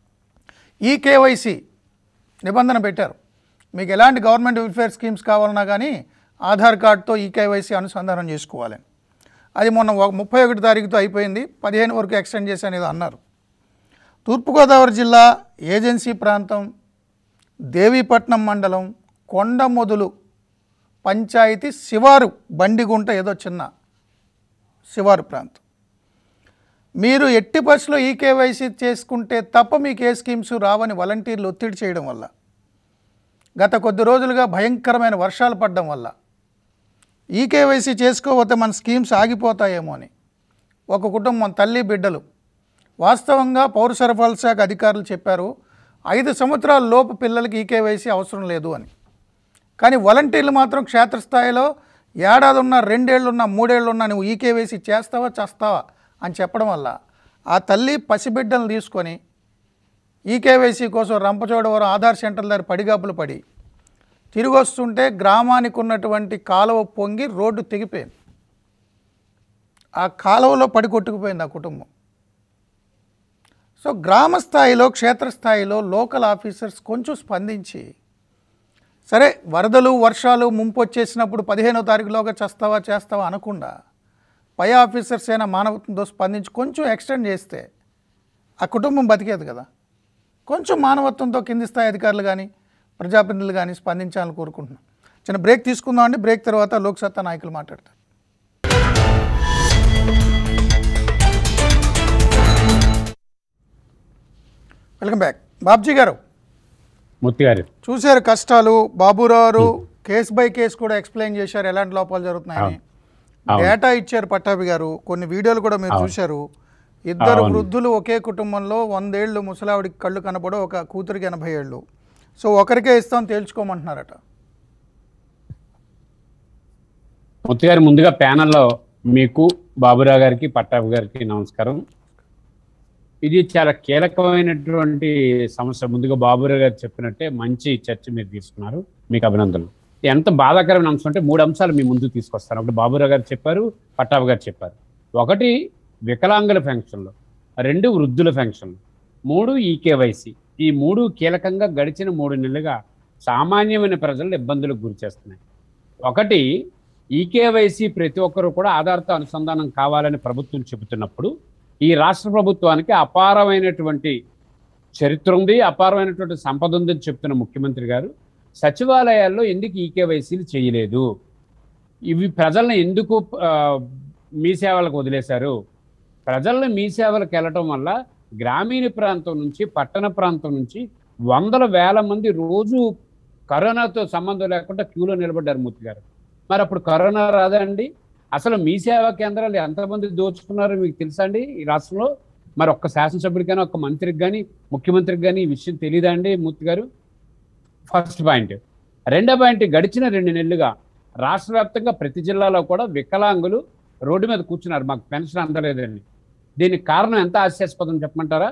KYC నిబంధన పెట్టారు. మీకు ఎలాంటి గవర్నమెంట్ వెల్ఫేర్ స్కీమ్స్ కావాలన్నా కానీ ఆధార్ కార్డుతో KYC అనుసంధానం చేసుకోవాలని. అది మొన్న 31 తారీఖుతో అయిపోయింది, 15 వరకు ఎక్స్టెండ్ చేసి అనేది అన్నారు. తూర్పుగోదావరి జిల్లా ఏజెన్సీ ప్రాంతం, దేవీపట్నం మండలం, కొండమొదలు పంచాయతీ శివారు, బండిగుంట ఏదో చిన్న శివారు ప్రాంతం. మీరు ఎట్టి పరిస్థితుల్లో KYC చేసుకుంటే తప్ప మీకు ఏ స్కీమ్స్ రావని వాలంటీర్లు ఒత్తిడి చేయడం వల్ల, గత కొద్ది రోజులుగా భయంకరమైన వర్షాలు పడడం వల్ల KYC చేసుకోకపోతే మన స్కీమ్స్ ఆగిపోతాయేమో అని ఒక కుటుంబం తల్లి బిడ్డలు, వాస్తవంగా పౌర సరఫరాల శాఖ అధికారులు చెప్పారు 5 సంవత్సరాల లోపు పిల్లలకి KYC అవసరం లేదు అని. కానీ వాలంటీర్లు మాత్రం క్షేత్రస్థాయిలో ఏడాది ఉన్నా, 2 ఏళ్ళున్నా, 3 ఏళ్ళున్నా నువ్వు KYC చేస్తావా చేస్తావా అని చెప్పడం వల్ల ఆ తల్లి పసిబిడ్డలను తీసుకొని KYC కోసం రంపచోడవరం ఆధార్ సెంటర్ దగ్గర పడిగాపులు పడి తిరిగి వస్తుంటే గ్రామానికి ఉన్నటువంటి కాలువ పొంగి రోడ్డు తెగిపోయింది. ఆ కాలువలో పడి కొట్టుకుపోయింది ఆ కుటుంబం. సో గ్రామ స్థాయిలో, క్షేత్రస్థాయిలో లోకల్ ఆఫీసర్స్ కొంచెం స్పందించి, సరే వరదలు, వర్షాలు, ముంపు వచ్చేసినప్పుడు 15వ తారీఖులోగా చేస్తావా అనకుండా పై ఆఫీసర్స్ అయినా మానవత్వంతో స్పందించి కొంచెం ఎక్స్టెండ్ చేస్తే ఆ కుటుంబం బతికేది కదా. కొంచెం మానవత్వంతో కింది స్థాయి అధికారులు కానీ ప్రజాప్రతినిధులు కానీ స్పందించాలని కోరుకుంటున్నాం. చిన్న బ్రేక్ తీసుకుందామండి. బ్రేక్ తర్వాత లోక్సత్తా నాయకులు మాట్లాడతారు. Welcome back. బాబ్జీ గారు, మూర్తి గారు చూశారు కష్టాలు. బాబురావు కేసు బై కేసు కూడా ఎక్స్ప్లెయిన్ చేశారు ఎలాంటి లోపాలు జరుగుతున్నాయని. డేటా ఇచ్చారు పట్టాభి గారు, కొన్ని వీడియోలు కూడా మీరు చూశారు. ఇద్దరు వృద్ధులు ఒకే కుటుంబంలో 100 ఏళ్ళు ముసలావిడికి కళ్ళు కనపడో, ఒక కూతురికి 80 ఏళ్ళు. సో ఒకరికే ఇస్తాం తేల్చుకోమంటున్నారట. మూర్తి గారు, ముందుగా ప్యానల్లో మీకు, బాబురావు గారికి, పట్టాభి గారికి నమస్కారం. ఇది చాలా కీలకమైనటువంటి సమస్య. ముందుగా బాబురావు గారు చెప్పినట్టే మంచి చర్చ మీరు తీసుకున్నారు, మీకు అభినందనలు. ఎంత బాధాకరమైన అంశం అంటే 3 అంశాలు మీ ముందుకు తీసుకొస్తాను. ఒకటి బాబురావు గారు చెప్పారు, పట్టాభి గారు చెప్పారు. ఒకటి వికలాంగుల పెన్షన్లు, 2 వృద్ధుల పెన్షన్లు, 3 KYC. ఈ 3 కీలకంగా గడిచిన 3 నెలలుగా సామాన్యమైన ప్రజలు ఇబ్బందులకు గురి చేస్తున్నాయి. ఒకటి KYC ప్రతి ఒక్కరూ కూడా ఆధార్తో అనుసంధానం కావాలని ప్రభుత్వం చెబుతున్నప్పుడు ఈ రాష్ట్ర ప్రభుత్వానికి అపారమైనటువంటి చరిత్ర ఉంది, అపారమైనటువంటి సంపద ఉందని చెప్తున్న ముఖ్యమంత్రి గారు సచివాలయాల్లో ఎందుకు KYCలు చేయలేదు, ఇవి ప్రజలను ఎందుకు మీ సేవలకు వదిలేశారు? ప్రజలను మీ సేవలకు వెళ్ళటం వల్ల గ్రామీణ ప్రాంతం నుంచి, పట్టణ ప్రాంతం నుంచి వందల వేల మంది రోజు కరోనాతో సంబంధం లేకుండా క్యూలో నిలబడ్డారు మూర్తి గారు. మరి అప్పుడు కరోనా రాదండి? అసలు మీ సేవా కేంద్రాలు ఎంతమంది దోచుకున్నారో మీకు తెలుసా అండి ఈ రాష్ట్రంలో? మరి ఒక్క శాసనసభ్యుడికి కానీ, ఒక్క మంత్రికి కానీ, ముఖ్యమంత్రికి కానీ ఈ విషయం తెలియదా అండి మూర్తి గారు? First point. రెండో పాయింట్, గడిచిన 2 నెలలుగా రాష్ట్ర వ్యాప్తంగా ప్రతి జిల్లాలో కూడా వికలాంగులు రోడ్డు మీద కూర్చున్నారు, మాకు పెన్షన్ అందలేదండి. దీనికి కారణం ఎంత హాస్యాస్పదం చెప్పమంటారా?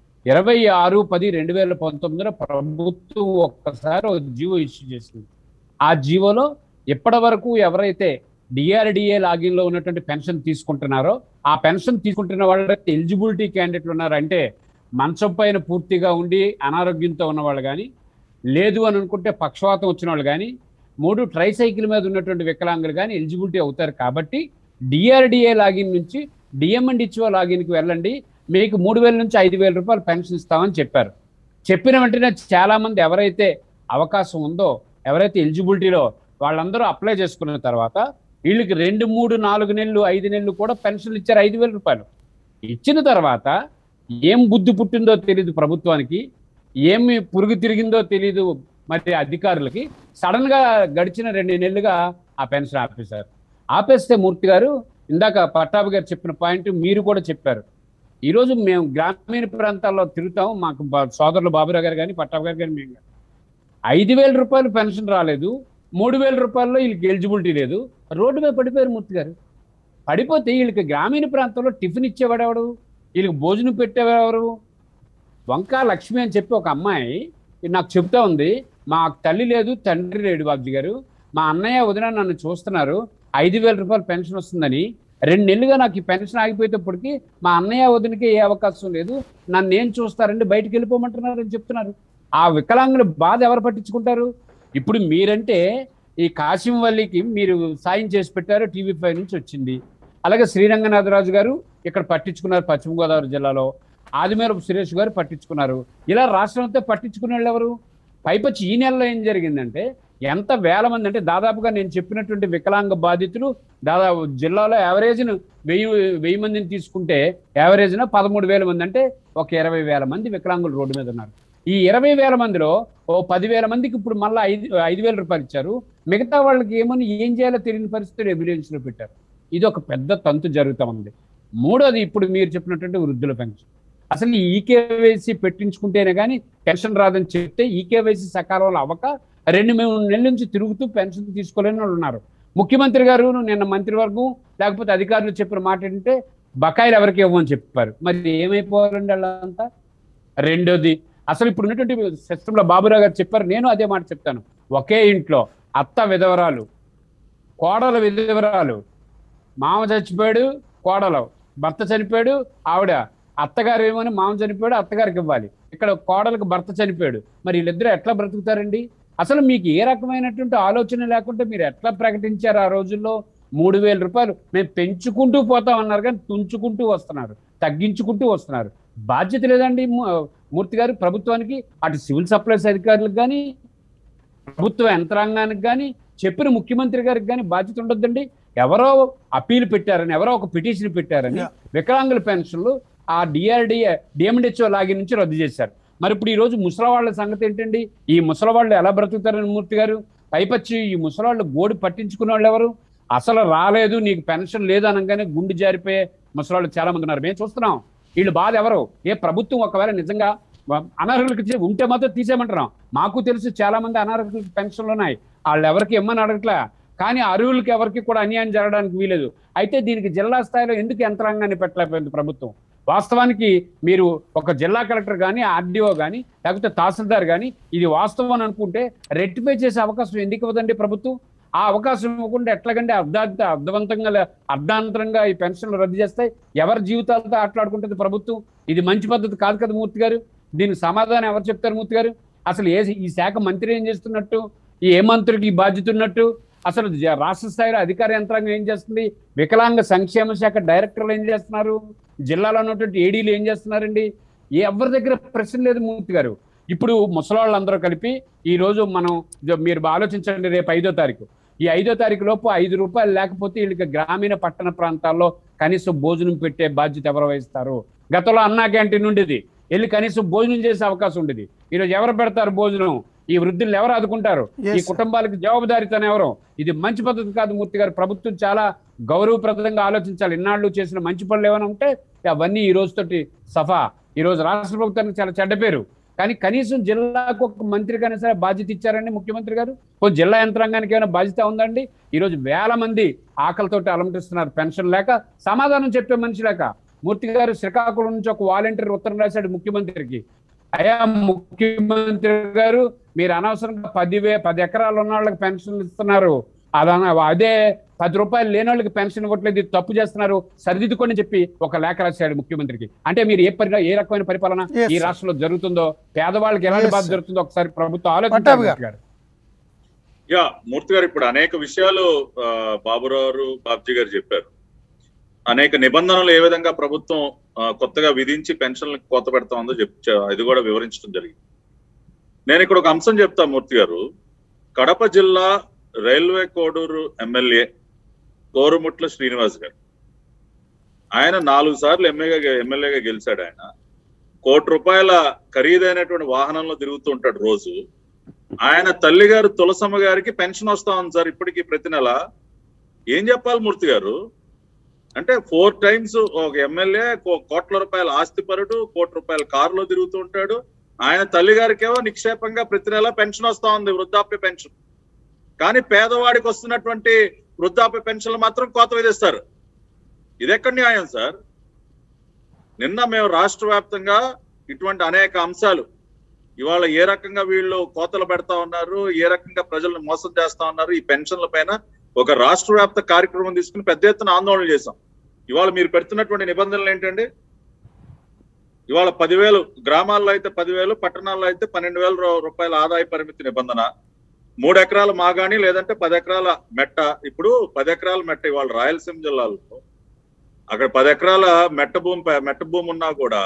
26/10/2019 ప్రభుత్వం ఒక్కసారి ఒక జీవో ఇష్యూ చేసింది. ఆ జీవోలో ఇప్పటి వరకు ఎవరైతే DRDA లాగిన్లో ఉన్నటువంటి పెన్షన్ తీసుకుంటున్నారో, ఆ పెన్షన్ తీసుకుంటున్న వాళ్ళకి ఎలిజిబిలిటీ క్యాండిడేట్లు ఉన్నారంటే మంచం పైన పూర్తిగా ఉండి అనారోగ్యంతో ఉన్నవాళ్ళు కానీ, లేదు అని అనుకుంటే పక్షవాతం వచ్చిన వాళ్ళు కానీ, 3 ట్రైసైకిల్ మీద ఉన్నటువంటి వికలాంగులు కానీ ఎలిజిబిలిటీ అవుతారు. కాబట్టి డిఆర్డిఏ లాగిన్ నుంచి డిఎంఎండ్హెచ్ఓ లాగిన్కి వెళ్ళండి, మీకు 3,000 నుంచి 5,000 రూపాయలు పెన్షన్ ఇస్తామని చెప్పారు. చెప్పిన వెంటనే చాలామంది ఎవరైతే అవకాశం ఉందో, ఎవరైతే ఎలిజిబిలిటీలో వాళ్ళందరూ అప్లై చేసుకున్న తర్వాత వీళ్ళకి 2, 3, 4 నెలలు 5 నెలలు కూడా పెన్షన్లు ఇచ్చారు 5,000 రూపాయలు. ఇచ్చిన తర్వాత ఏం బుద్ధి పుట్టిందో తెలియదు ప్రభుత్వానికి, ఏమి పురుగు తిరిగిందో తెలియదు మరి అధికారులకి. సడన్గా గడిచిన 2 నెలలుగా ఆ పెన్షన్ ఆపేశారు. ఆపేస్తే మూర్తి గారు, ఇందాక పట్టాభి గారు చెప్పిన పాయింట్ మీరు కూడా చెప్పారు. ఈరోజు మేము గ్రామీణ ప్రాంతాల్లో తిరుగుతాం, మాకు సోదరులు బాబురావు గారు కానీ పట్టాభి గారు కానీ మేము 5,000 రూపాయలు పెన్షన్ రాలేదు, 3,000 రూపాయల్లో వీళ్ళకి ఎలిజిబిలిటీ లేదు, రోడ్డు మీద పడిపోయారు మూర్తి గారు. పడిపోతే వీళ్ళకి గ్రామీణ ప్రాంతంలో టిఫిన్ ఇచ్చేవాడెవడు, వీళ్ళకి భోజనం పెట్టేవారు? వంకా లక్ష్మి అని చెప్పి ఒక అమ్మాయి నాకు చెప్తా ఉంది, మా తల్లి లేదు తండ్రి లేడు బాబుజీ గారు, మా అన్నయ్య వదిన నన్ను చూస్తున్నారు, 5,000 రూపాయలు పెన్షన్ వస్తుందని 2 నెలలుగా నాకు ఈ పెన్షన్ ఆగిపోయేటప్పటికి మా అన్నయ్య వదినకి ఏ అవకాశం లేదు, నన్ను ఏం చూస్తారండి, బయటికి వెళ్ళిపోమంటున్నారు అని చెప్తున్నారు. ఆ వికలాంగుల బాధ ఎవరు పట్టించుకుంటారు? ఇప్పుడు మీరంటే ఈ కాశీం వల్లికి మీరు సాయం చేసి పెట్టారు, TV5 నుంచి వచ్చింది. అలాగే శ్రీరంగనాథరాజు గారు ఇక్కడ పట్టించుకున్నారు, పశ్చిమ గోదావరి జిల్లాలో ఆదిమేరపు సురేష్ గారు పట్టించుకున్నారు. ఇలా రాష్ట్రం అంతా పట్టించుకునే వాళ్ళు ఎవరు? పైపచ్చి ఈ నెలలో ఏం జరిగిందంటే ఎంత వేల మంది అంటే దాదాపుగా నేను చెప్పినటువంటి వికలాంగ బాధితులు దాదాపు జిల్లాలో యావరేజ్ను 1000 మందిని తీసుకుంటే యావరేజ్న 13,000 మంది, అంటే ఒక 20,000 మంది వికలాంగులు రోడ్డు మీద ఉన్నారు. ఈ 20,000 మందిలో ఓ 10,000 మందికి ఇప్పుడు మళ్ళీ 5,000 రూపాయలు ఇచ్చారు. మిగతా వాళ్ళకి ఏం చేయాలో తెలియని పరిస్థితులు ఎవిడెన్స్లో పెట్టారు. ఇది ఒక పెద్ద తంతు జరుగుతూ ఉంది. మూడోది, ఇప్పుడు మీరు చెప్పినటువంటి వృద్ధుల పెన్షన్. అసలు ఈ ఈకేవైసీ పెట్టించుకుంటేనే కానీ పెన్షన్ రాదని చెప్తే ఈకేవైసీ సకాలంలో అవ్వక 2-3 నెలల నుంచి తిరుగుతూ పెన్షన్ తీసుకోలేని వాళ్ళు ఉన్నారు. ముఖ్యమంత్రి గారు నిన్న మంత్రివర్గం లేకపోతే అధికారులు చెప్పిన మాట ఏంటంటే బకాయిలు ఎవరికి ఇవ్వమని చెప్పారు. మరి ఏమైపోవాలండి వాళ్ళంతా? రెండోది, అసలు ఇప్పుడు ఉన్నటువంటి సిస్టంలో బాబురావు గారు చెప్పారు, నేను అదే మాట చెప్తాను. ఒకే ఇంట్లో అత్త విధవరాలు, కోడల విధవరాలు, మామ చచ్చిపోయాడు, కోడలు, భర్త చనిపోయాడు, ఆవిడ అత్తగారు ఏమని మామ చనిపోయాడు అత్తగారికి ఇవ్వాలి, ఇక్కడ కోడలకు భర్త చనిపోయాడు, మరి వీళ్ళిద్దరూ ఎట్లా బ్రతుకుతారండి? అసలు మీకు ఏ రకమైనటువంటి ఆలోచన లేకుంటే మీరు ఎట్లా ప్రకటించారు ఆ రోజుల్లో 3,000 రూపాయలు మేము పెంచుకుంటూ పోతాం అన్నారు, కానీ తుంచుకుంటూ వస్తున్నారు, తగ్గించుకుంటూ వస్తున్నారు. బాధ్యత లేదండి మూర్తి గారు ప్రభుత్వానికి? అటు సివిల్ సప్లైస్ అధికారులకు కానీ ప్రభుత్వ యంత్రాంగానికి కానీ చెప్పిన ముఖ్యమంత్రి గారికి కానీ బాధ్యత ఉండొద్దండి? ఎవరో అప్పీల్ పెట్టారని, ఎవరో ఒక పిటిషన్ పెట్టారని వికలాంగుల పెన్షన్లు ఆ డిఎండ్హెచ్ఓ లాగిన్ నుంచి రద్దు చేశారు. మరి ఇప్పుడు ఈ రోజు ముసలవాళ్ళ సంగతి ఏంటండి? ఈ ముసలవాళ్ళు ఎలా బ్రతుకుతారని మూర్తి గారు? పైపచ్చి ఈ ముసలవాళ్ళు గోడు పట్టించుకునే వాళ్ళు ఎవరు? అసలు రాలేదు నీకు పెన్షన్ లేదు అనగానే గుండె జారిపోయే ముసలాళ్ళు చాలా మంది ఉన్నారు. మేము చూస్తున్నాం. వీళ్ళు బాధ ఎవరు? ఏ ప్రభుత్వం ఒకవేళ నిజంగా అనర్హులకి ఉంటే మాత్రం తీసేయమంటున్నాం. మాకు తెలుసు చాలా మంది అనర్హులకి పెన్షన్లు ఉన్నాయి, వాళ్ళు ఎవరికి ఇమ్మని అడగట్లే, కానీ అర్హులకి ఎవరికి కూడా అన్యాయం జరగడానికి వీలేదు. అయితే దీనికి జిల్లా స్థాయిలో ఎందుకు యంత్రాంగాన్ని పెట్టలేకపోయింది ప్రభుత్వం? వాస్తవానికి మీరు ఒక జిల్లా కలెక్టర్ కానీ ఆర్డీఓ కానీ లేకపోతే తహసీల్దార్ కానీ ఇది వాస్తవం అనుకుంటే రెక్టిఫై చేసే అవకాశం ఎందుకు ఇవ్వదండి ప్రభుత్వం? ఆ అవకాశం ఇవ్వకుండా ఎట్లాగంటే అర్ధాంతరంగా ఈ పెన్షన్లు రద్దు చేస్తాయి, ఎవరి జీవితాలతో ఆటలాడుకుంటుంది ప్రభుత్వం? ఇది మంచి పద్ధతి కాదు కదా మూర్తి గారు. దీనికి సమాధానం ఎవరు చెప్తారు మూర్తి గారు? అసలు ఈ శాఖ మంత్రి ఏం చేస్తున్నట్టు, ఏ మంత్రికి ఈ బాధ్యత ఉన్నట్టు, అసలు రాష్ట్ర స్థాయిలో అధికార యంత్రాంగం ఏం చేస్తుంది, వికలాంగ సంక్షేమ శాఖ డైరెక్టర్లు ఏం చేస్తున్నారు, జిల్లాలో ఉన్నటువంటి ఏడీలు ఏం చేస్తున్నారండి? ఎవరి దగ్గర ప్రశ్న లేదు మూర్తి గారు. ఇప్పుడు ముసలాళ్ళందరూ కలిపి ఈరోజు మీరు ఆలోచించండి, రేపు 5వ తారీఖు, ఈ 5వ తారీఖు లోపు 5 రూపాయలు లేకపోతే వీళ్ళకి గ్రామీణ పట్టణ ప్రాంతాల్లో కనీసం భోజనం పెట్టే బాధ్యత ఎవరు వహిస్తారు? గతంలో అన్నా క్యాంటీన్ ఉండేది, వెళ్ళి కనీసం భోజనం చేసే అవకాశం ఉండేది. ఈరోజు ఎవరు పెడతారు భోజనం? ఈ వృద్ధులను ఎవరు ఆదుకుంటారు? ఈ కుటుంబాలకు జవాబుదారీతనం ఎవరు? ఇది మంచి పద్ధతి కాదు మూర్తి గారు. ప్రభుత్వం చాలా గౌరవప్రదంగా ఆలోచించాలి. ఇన్నాళ్ళు చేసిన మంచి పనులు ఏమైనా ఉంటే అవన్నీ ఈ రోజుతోటి సఫా. ఈరోజు రాష్ట్ర ప్రభుత్వానికి చాలా చెడ్డ పేరు, కానీ కనీసం జిల్లాకు ఒక మంత్రికైనా సరే బాధ్యత ఇచ్చారండి ముఖ్యమంత్రి గారు? జిల్లా యంత్రాంగానికి ఏమైనా బాధ్యత ఉందండి? ఈరోజు వేల మంది ఆకలితోటి అలమటిస్తున్నారు పెన్షన్ లేక, సమాధానం చెప్పే మనిషి లేక. మూర్తి గారు శ్రీకాకుళం నుంచి ఒక వాలంటీర్ ఉత్తరం రాశాడు ముఖ్యమంత్రికి, అయ్యా ముఖ్యమంత్రి గారు మీరు అనవసరంగా 10 ఎకరాలు ఉన్న వాళ్ళకి పెన్షన్లు ఇస్తున్నారు, అదే 10 రూపాయలు లేని వాళ్ళకి పెన్షన్ ఇవ్వట్లేదు, ఇది తప్పు చేస్తున్నారు, సరిదిద్దుకొని చెప్పి ఒక లేఖ రాశాడు ముఖ్యమంత్రికి. అంటే మీరు ఏ రకమైన పరిపాలన ఈ రాష్ట్రంలో జరుగుతుందో, పేదవాళ్ళకి ఎలాంటి బాధ జరుగుతుందో ఒకసారి ప్రభుత్వం ఆలోచించారు. యా మూర్తి గారు, ఇప్పుడు అనేక విషయాలు బాబురావు బాబ్జీ గారు చెప్పారు. అనేక నిబంధనలు ఏ విధంగా ప్రభుత్వం కొత్తగా విధించి పెన్షన్లకు కోత పెడతా ఉందో ఇది కూడా వివరించడం జరిగింది. నేను ఇక్కడ ఒక అంశం చెప్తా మూర్తి గారు. కడప జిల్లా రైల్వే కోడూరు ఎమ్మెల్యే కోరుముట్ల శ్రీనివాస్ గారు, ఆయన 4 సార్లు ఎమ్మెల్యేగా గెలిచాడు. ఆయన ₹1 కోటి ఖరీదైనటువంటి వాహనంలో తిరుగుతూ ఉంటాడు రోజు. ఆయన తల్లి గారు తులసమ్మ గారికి పెన్షన్ వస్తా ఉంది సార్ ఇప్పటికీ ప్రతి నెల. ఏం చెప్పాలి మూర్తి గారు? అంటే 4 టైమ్స్ ఒక ఎమ్మెల్యే ₹1 కోట్ల ఆస్తిపరుడు, ₹1 కోటి కారులో తిరుగుతూ ఉంటాడు. ఆయన తల్లి గారికేమో నిక్షేపంగా ప్రతి నెల పెన్షన్ వస్తా ఉంది, వృద్ధాప్య పెన్షన్. కానీ పేదవాడికి వస్తున్నటువంటి వృద్ధాప్య పెన్షన్లు మాత్రం కోత విధిస్తారు. ఇదెక్కడ న్యాయం సార్? నిన్న మేము రాష్ట్ర వ్యాప్తంగా ఇటువంటి అనేక అంశాలు, ఇవాళ ఏ రకంగా వీళ్ళు కోతలు పెడతా ఉన్నారు, ఏ రకంగా ప్రజలను మోసం చేస్తా ఉన్నారు, ఈ పెన్షన్ల పైన ఒక రాష్ట్ర వ్యాప్త కార్యక్రమం తీసుకుని పెద్ద ఎత్తున ఆందోళన చేశాం. ఇవాళ మీరు పెడుతున్నటువంటి నిబంధనలు ఏంటండి? ఇవాళ 10,000 గ్రామాల్లో అయితే 10,000, పట్టణాల్లో అయితే ₹12,000 ఆదాయ పరిమితి నిబంధన. 3 ఎకరాల మాగాణి లేదంటే 10 ఎకరాల మెట్ట. ఇప్పుడు 10 ఎకరాల మెట్ట ఇవాళ రాయలసీమ జిల్లాలో అక్కడ 10 ఎకరాల మెట్ట భూమి ఉన్నా కూడా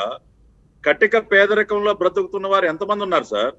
కటిక పేదరికంలో బ్రతుకుతున్న వారు ఎంతమంది ఉన్నారు సార్?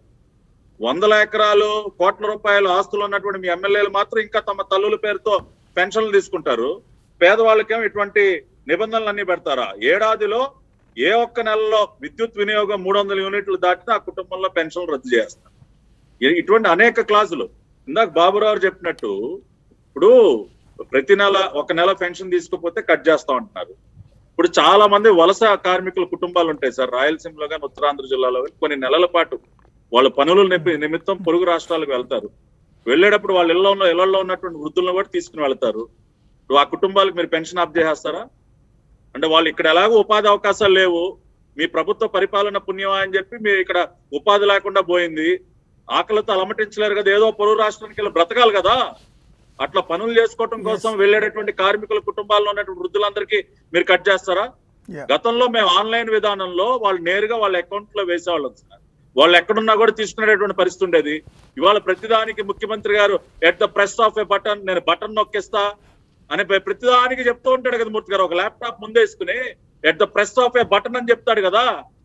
100 ఎకరాలు ₹1 కోట్ల ఆస్తులు ఉన్నటువంటి మీ ఎమ్మెల్యేలు మాత్రం ఇంకా తమ తల్లుల పేరుతో పెన్షన్లు తీసుకుంటారు. పేదవాళ్ళకేమో ఇటువంటి నిబంధనలన్నీ పెడతారా? ఏడాదిలో ఏ ఒక్క నెలలో విద్యుత్ వినియోగం 300 యూనిట్లు దాటినా ఆ కుటుంబంలో పెన్షన్లు రద్దు చేస్తారు. ఇటువంటి అనేక క్లాసులు. ఇందాక బాబురావు చెప్పినట్టు ఇప్పుడు ప్రతి నెల ఒక నెల పెన్షన్ తీసుకోకపోతే కట్ చేస్తా ఉంటున్నారు. ఇప్పుడు చాలా మంది వలస కార్మికుల కుటుంబాలు ఉంటాయి సార్ రాయలసీమలో కానీ ఉత్తరాంధ్ర జిల్లాలో. కొన్ని నెలల పాటు వాళ్ళ పనుల నిమిత్తం పొరుగు రాష్ట్రాలకు వెళ్తారు. వెళ్ళేటప్పుడు వాళ్ళ ఇళ్లలో ఉన్నటువంటి వృద్ధులను కూడా తీసుకుని వెళ్తారు. ఆ కుటుంబాలకు మీరు పెన్షన్ ఆఫ్ చేసేస్తారా? అంటే వాళ్ళు ఇక్కడ ఎలాగో ఉపాధి అవకాశాలు లేవు, మీ ప్రభుత్వ పరిపాలన పుణ్యమా అని చెప్పి మీరు ఇక్కడ ఉపాధి లేకుండా పోయింది, ఆకలితో అలమటించలేరు కదా, ఏదో పొరుగు రాష్ట్రానికి వెళ్ళి బ్రతకాలి కదా. అట్లా పనులు చేసుకోవటం కోసం వెళ్ళేటటువంటి కార్మికుల కుటుంబాల్లో ఉన్నటువంటి వృద్ధులందరికీ మీరు కట్ చేస్తారా? గతంలో మేము ఆన్లైన్ విధానంలో వాళ్ళు నేరుగా వాళ్ళ అకౌంట్ లో వేసేవాళ్ళం సార్. వాళ్ళు ఎక్కడున్నా కూడా తీసుకునేటువంటి పరిస్థితి ఉండేది. ఇవాళ ప్రతిదానికి ముఖ్యమంత్రి గారు at the press of a button, నేను బటన్ నొక్కిస్తా అని ప్రతిదానికి చెప్తూ ఉంటాడు కదా మూర్తి గారు. ఒక ల్యాప్టాప్ ముందేసుకుని at the press of a button అని చెప్తాడు కదా.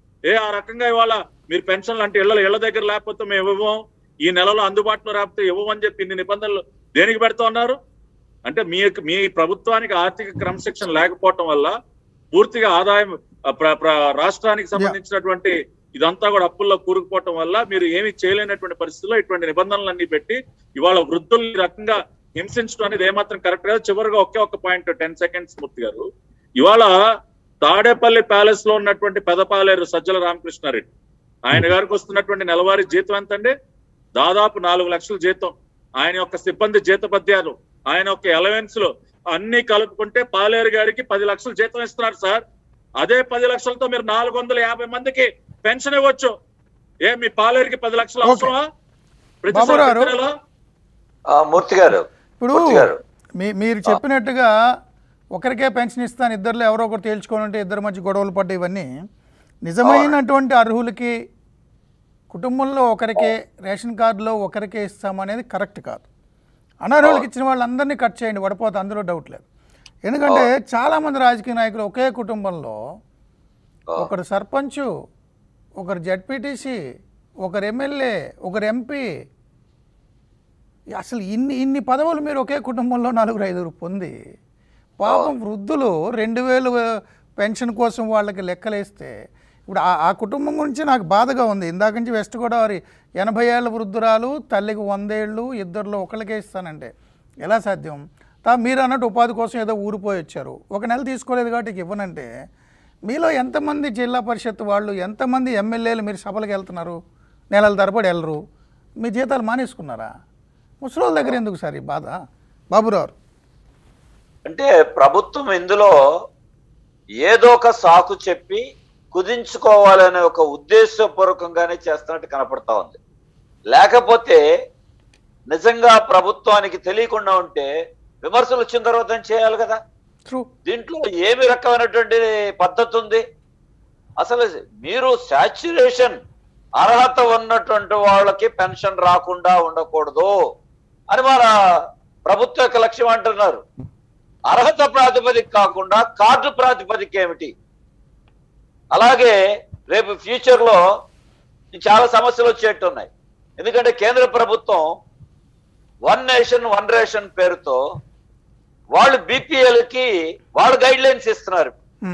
ఆ రకంగా ఇవాళ మీరు పెన్షన్లు అంటే ఇళ్ల దగ్గర లేకపోతే మేము ఇవ్వం, ఈ నెలలో అందుబాటులో రాకపోతే ఇవ్వమని చెప్పి ఇన్ని నిబంధనలు దేనికి పెడతా ఉన్నారు? అంటే మీ ప్రభుత్వానికి ఆర్థిక క్రమశిక్షణ లేకపోవటం వల్ల పూర్తిగా ఆదాయం రాష్ట్రానికి సంబంధించినటువంటి ఇదంతా కూడా అప్పుల్లో కూరుకుపోవటం వల్ల మీరు ఏమి చేయలేనటువంటి పరిస్థితుల్లో ఇటువంటి నిబంధనలన్నీ పెట్టి ఇవాళ వృద్ధుల్ని రకంగా హింసించడం అనేది ఏమాత్రం కరెక్ట్ కాదు. చివరిగా ఒక్క పాయింట్ 10 సెకండ్స్ మూర్తి గారు. ఇవాళ తాడేపల్లి ప్యాలెస్ లో ఉన్నటువంటి పెదపాలేరు సజ్జల రామకృష్ణారెడ్డి ఆయన గారికి వస్తున్నటువంటి నెలవారీ జీతం ఎంతండి? దాదాపు 4 లక్షల జీతం. ఆయన యొక్క సిబ్బంది జీతపద్యాలు, ఆయన యొక్క అలవెన్స్లు అన్ని కలుపుకుంటే పాలేరు గారికి 10 లక్షల జీతం ఇస్తున్నారు సార్. అదే 10 లక్షలతో మీరు 450 మందికి పెన్షన్ ఇవ్వచ్చు. మీ పాలేరుకి 10 లక్షలు అవసరమా? మూర్తి గారు ఇప్పుడు మీరు చెప్పినట్టుగా ఒకరికే పెన్షన్ ఇస్తాను, ఇద్దరులో ఎవరో ఒకరు తేల్చుకోవాలంటే ఇద్దరి మధ్య గొడవలు పడ్డ ఇవన్నీ నిజమైనటువంటి అర్హులకి కుటుంబంలో ఒకరికే రేషన్ కార్డులో ఒకరికే ఇస్తామనేది కరెక్ట్ కాదు. అనర్హులకి ఇచ్చిన వాళ్ళందరినీ కట్ చేయండి, పడిపోతే అందులో డౌట్ లేదు. ఎందుకంటే చాలామంది రాజకీయ నాయకులు ఒకే కుటుంబంలో ఒకరు సర్పంచు, ఒకరు జడ్పీటీసీ, ఒకరు ఎమ్మెల్యే, ఒకరు ఎంపీ, అసలు ఇన్ని పదవులు మీరు ఒకే కుటుంబంలో 4-5 పొంది పాపం వృద్ధులు 2,000 పెన్షన్ కోసం వాళ్ళకి లెక్కలేస్తే ఇప్పుడు ఆ కుటుంబం గురించి నాకు బాధగా ఉంది. ఇందాక నుంచి వెస్ట్ గోదావరి 80 ఏళ్ళ వృద్ధురాలు, తల్లికి 100 ఏళ్ళు, ఇద్దరిలో ఒకరికే ఇస్తానంటే ఎలా సాధ్యం? మీరు అన్నట్టు ఉపాధి కోసం ఏదో ఊరిపోయి వచ్చారు, 1 నెల తీసుకోలేదు కాబట్టి ఇవ్వనంటే మీలో ఎంతమంది జిల్లా పరిషత్ వాళ్ళు, ఎంతమంది ఎమ్మెల్యేలు మీరు సభలకు వెళ్తున్నారు? నెలల తరబడి వెళ్ళరు, మీ జీతాలు మానేసుకున్నారా? ముసలోళ్ళ దగ్గర ఎందుకు సార్ ఈ బాధ? బాబురావు అంటే ప్రభుత్వం ఇందులో ఏదో ఒక సాకు చెప్పి కుదించుకోవాలనే ఒక ఉద్దేశపూర్వకంగానే చేస్తున్నట్టు కనపడతా ఉంది. లేకపోతే నిజంగా ప్రభుత్వానికి తెలియకుండా ఉంటే విమర్శలు వచ్చిన తర్వాత ఏం చేయాలి కదా. దీంట్లో ఏమి రకమైనటువంటి పద్ధతి ఉంది? అసలు మీరు సాచ్యురేషన్ అర్హత ఉన్నటువంటి వాళ్ళకి పెన్షన్ రాకుండా ఉండకూడదు అని మన ప్రభుత్వ యొక్క లక్ష్యం అంటున్నారు. అర్హత ప్రాతిపదిక కాకుండా కార్డు ప్రాతిపదిక ఏమిటి? అలాగే రేపు ఫ్యూచర్ లో చాలా సమస్యలు వచ్చేట్టున్నాయి. ఎందుకంటే కేంద్ర ప్రభుత్వం 1 నేషన్ 1 రేషన్ పేరుతో వాళ్ళు బీపీఎల్ కి వాళ్ళు గైడ్ లైన్స్ ఇస్తున్నారు.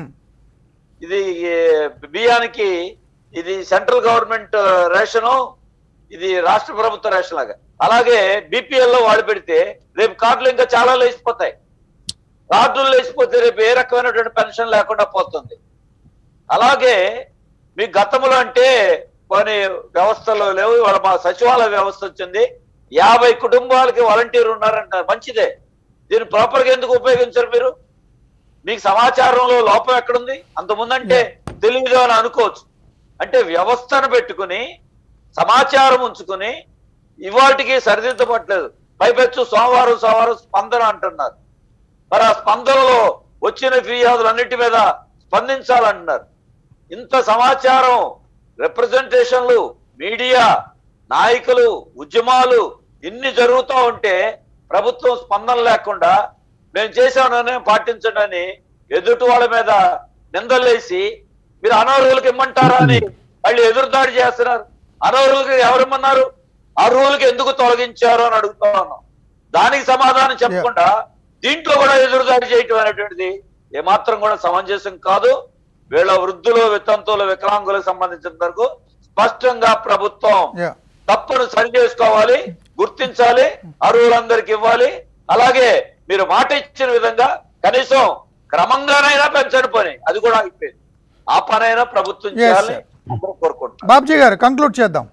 ఇది బియ్యానికి ఇది సెంట్రల్ గవర్నమెంట్ రేషను, ఇది రాష్ట్ర ప్రభుత్వ రేషన్ లాగా. అలాగే బీపీఎల్ లో వాళ్ళు పెడితే రేపు కార్డులు ఇంకా చాలా లేచిపోతాయి. కార్డులు లేచిపోతే రేపు ఏ రకమైనటువంటి పెన్షన్ లేకుండా పోతుంది. అలాగే మీ గతంలో అంటే కొన్ని వ్యవస్థలు లేవు, వాళ్ళ మా సచివాలయ వ్యవస్థ వచ్చింది. 50 కుటుంబాలకి వాలంటీర్ ఉన్నారంటారు, మంచిదే. దీన్ని ప్రాపర్ గా ఎందుకు ఉపయోగించరు మీరు? మీకు సమాచారంలో లోపం ఎక్కడుంది? అంతకుముందంటే తెలియదు అని అనుకోవచ్చు. అంటే వ్యవస్థను పెట్టుకుని సమాచారం ఉంచుకుని ఇవాటికి సరిదిద్దపట్లేదు. పైపెచ్చు సోమవారం స్పందన అంటున్నారు. మరి ఆ స్పందనలో వచ్చిన ఫిర్యాదులన్నిటి మీద స్పందించాలంటున్నారు. ఇంత సమాచారం, రిప్రజెంటేషన్లు, మీడియా, నాయకులు, ఉద్యమాలు ఇన్ని జరుగుతూ ఉంటే ప్రభుత్వం స్పందన లేకుండా మేము చేసామని పాటించడని ఎదుటి వాళ్ళ మీద నిందలేసి మీరు అనర్హులకు ఇమ్మంటారా అని వాళ్ళు ఎదురుదాడి చేస్తున్నారు. అనర్హులకు ఎవరిమ్మన్నారు? అర్హులకు ఎందుకు తొలగించారు అని అడుగుతా ఉన్నాం. దానికి సమాధానం చెప్పకుండా దీంట్లో కూడా ఎదురుదాడి చేయటం అనేటువంటిది ఏమాత్రం కూడా సమంజసం కాదు. వీళ్ళ వృద్ధులు, వితంతువులు, వికలాంగులకు సంబంధించిన వరకు స్పష్టంగా ప్రభుత్వం తప్పును సరి చేసుకోవాలి, గుర్తించాలి, అర్హులందరికి ఇవ్వాలి. అలాగే మీరు మాట ఇచ్చిన విధంగా కనీసం క్రమంగానైనా పెంచని పని అది కూడా అయిపోయింది. ఆ పనైనా ప్రభుత్వం చేయాలి కోరుకుంటున్నాం. బాబ్జీ గారు కంక్లూడ్ చేద్దాం.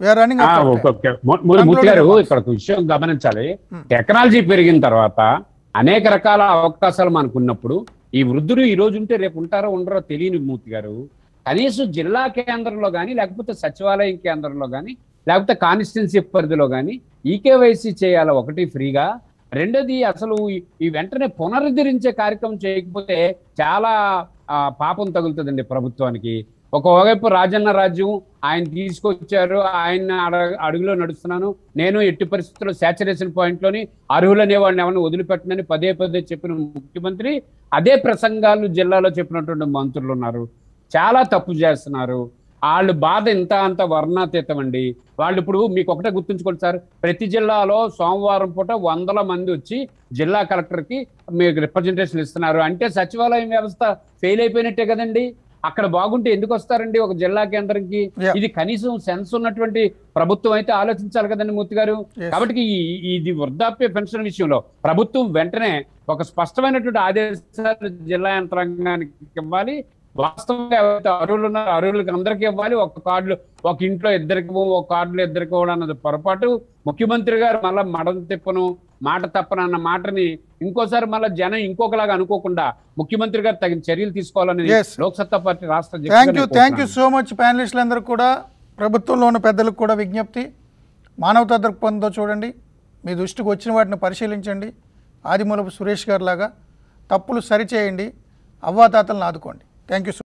మూర్తి గారు ఇక్కడ ఒక విషయం గమనించాలి. టెక్నాలజీ పెరిగిన తర్వాత అనేక రకాల అవకాశాలు మనకు ఉన్నప్పుడు ఈ వృద్ధులు ఈ రోజు ఉంటే రేపు ఉంటారో ఉండరో తెలియని మూర్తి గారు కనీసం జిల్లా కేంద్రంలో కానీ లేకపోతే సచివాలయం కేంద్రంలో కానీ లేకపోతే కాన్స్టిట్యున్సీ పరిధిలో కానీ ఈకేవైసీ చేయాలి. ఒకటి ఫ్రీగా, రెండోది అసలు ఈ వెంటనే పునరుద్ధరించే కార్యక్రమం చేయకపోతే చాలా పాపం తగులుతుందండి ప్రభుత్వానికి. ఒకవైపు రాజన్న రాజ్యం ఆయన తీసుకొచ్చారు, ఆయన అడుగులో నడుస్తున్నాను, నేను ఎట్టి పరిస్థితుల్లో సాచురేషన్ పాయింట్లోని అర్హులనే వాళ్ళని ఎవరిని వదిలిపెట్టనని పదే చెప్పిన ముఖ్యమంత్రి అదే ప్రసంగాలు జిల్లాలో చెప్పినటువంటి మంత్రులు ఉన్నారు. చాలా తప్పు చేస్తున్నారు. వాళ్ళు బాధ ఇంత అంత వర్ణాతీతం అండి. వాళ్ళు ఇప్పుడు మీకు ఒకటే గుర్తుంచుకోండి సార్, ప్రతి జిల్లాలో సోమవారం పూట 100 మంది వచ్చి జిల్లా కలెక్టర్కి మీకు రిప్రజెంటేషన్ ఇస్తున్నారు. అంటే సచివాలయం వ్యవస్థ ఫెయిల్ అయిపోయినట్టే కదండి. అక్కడ బాగుంటే ఎందుకు వస్తారండి ఒక జిల్లా కేంద్రంకి? ఇది కనీసం సెన్స్ ఉన్నటువంటి ప్రభుత్వం అయితే ఆలోచించాలి కదండి మూర్తి గారు. కాబట్టి ఇది వృద్ధాప్య పెన్షన్ విషయంలో ప్రభుత్వం వెంటనే ఒక స్పష్టమైనటువంటి ఆదేశాలు జిల్లా యంత్రాంగానికి ఇవ్వాలి. వాస్తవంగా ఎవరైతే అర్హులు ఉన్నారో అర్హులకి అందరికీ ఇవ్వాలి. ఒక కార్డులు ఒక ఇంట్లో ఇద్దరికి ఒక కార్డులు ఇద్దరికి ఇవ్వడం అన్నది పొరపాటు. ముఖ్యమంత్రి గారు మళ్ళీ మడం తిప్పను మాట తప్పను అన్న మాటని ఇంకోసారి మళ్ళీ జనం ఇంకొకలాగా అనుకోకుండా ముఖ్యమంత్రి గారు తగిన చర్యలు తీసుకోవాలని లోక్సత్తా పార్టీ రాష్ట్ర థ్యాంక్ యూ సో మచ్. ప్యానలిస్టులందరూ కూడా, ప్రభుత్వంలో ఉన్న పెద్దలకు కూడా విజ్ఞప్తి, మానవతా దృక్పథంతో చూడండి, మీ దృష్టికి వచ్చిన వాటిని పరిశీలించండి. ఆదిమూలపు సురేష్ గారు లాగా తప్పులు సరిచేయండి, అవ్వాతాతలను ఆదుకోండి. Thank you.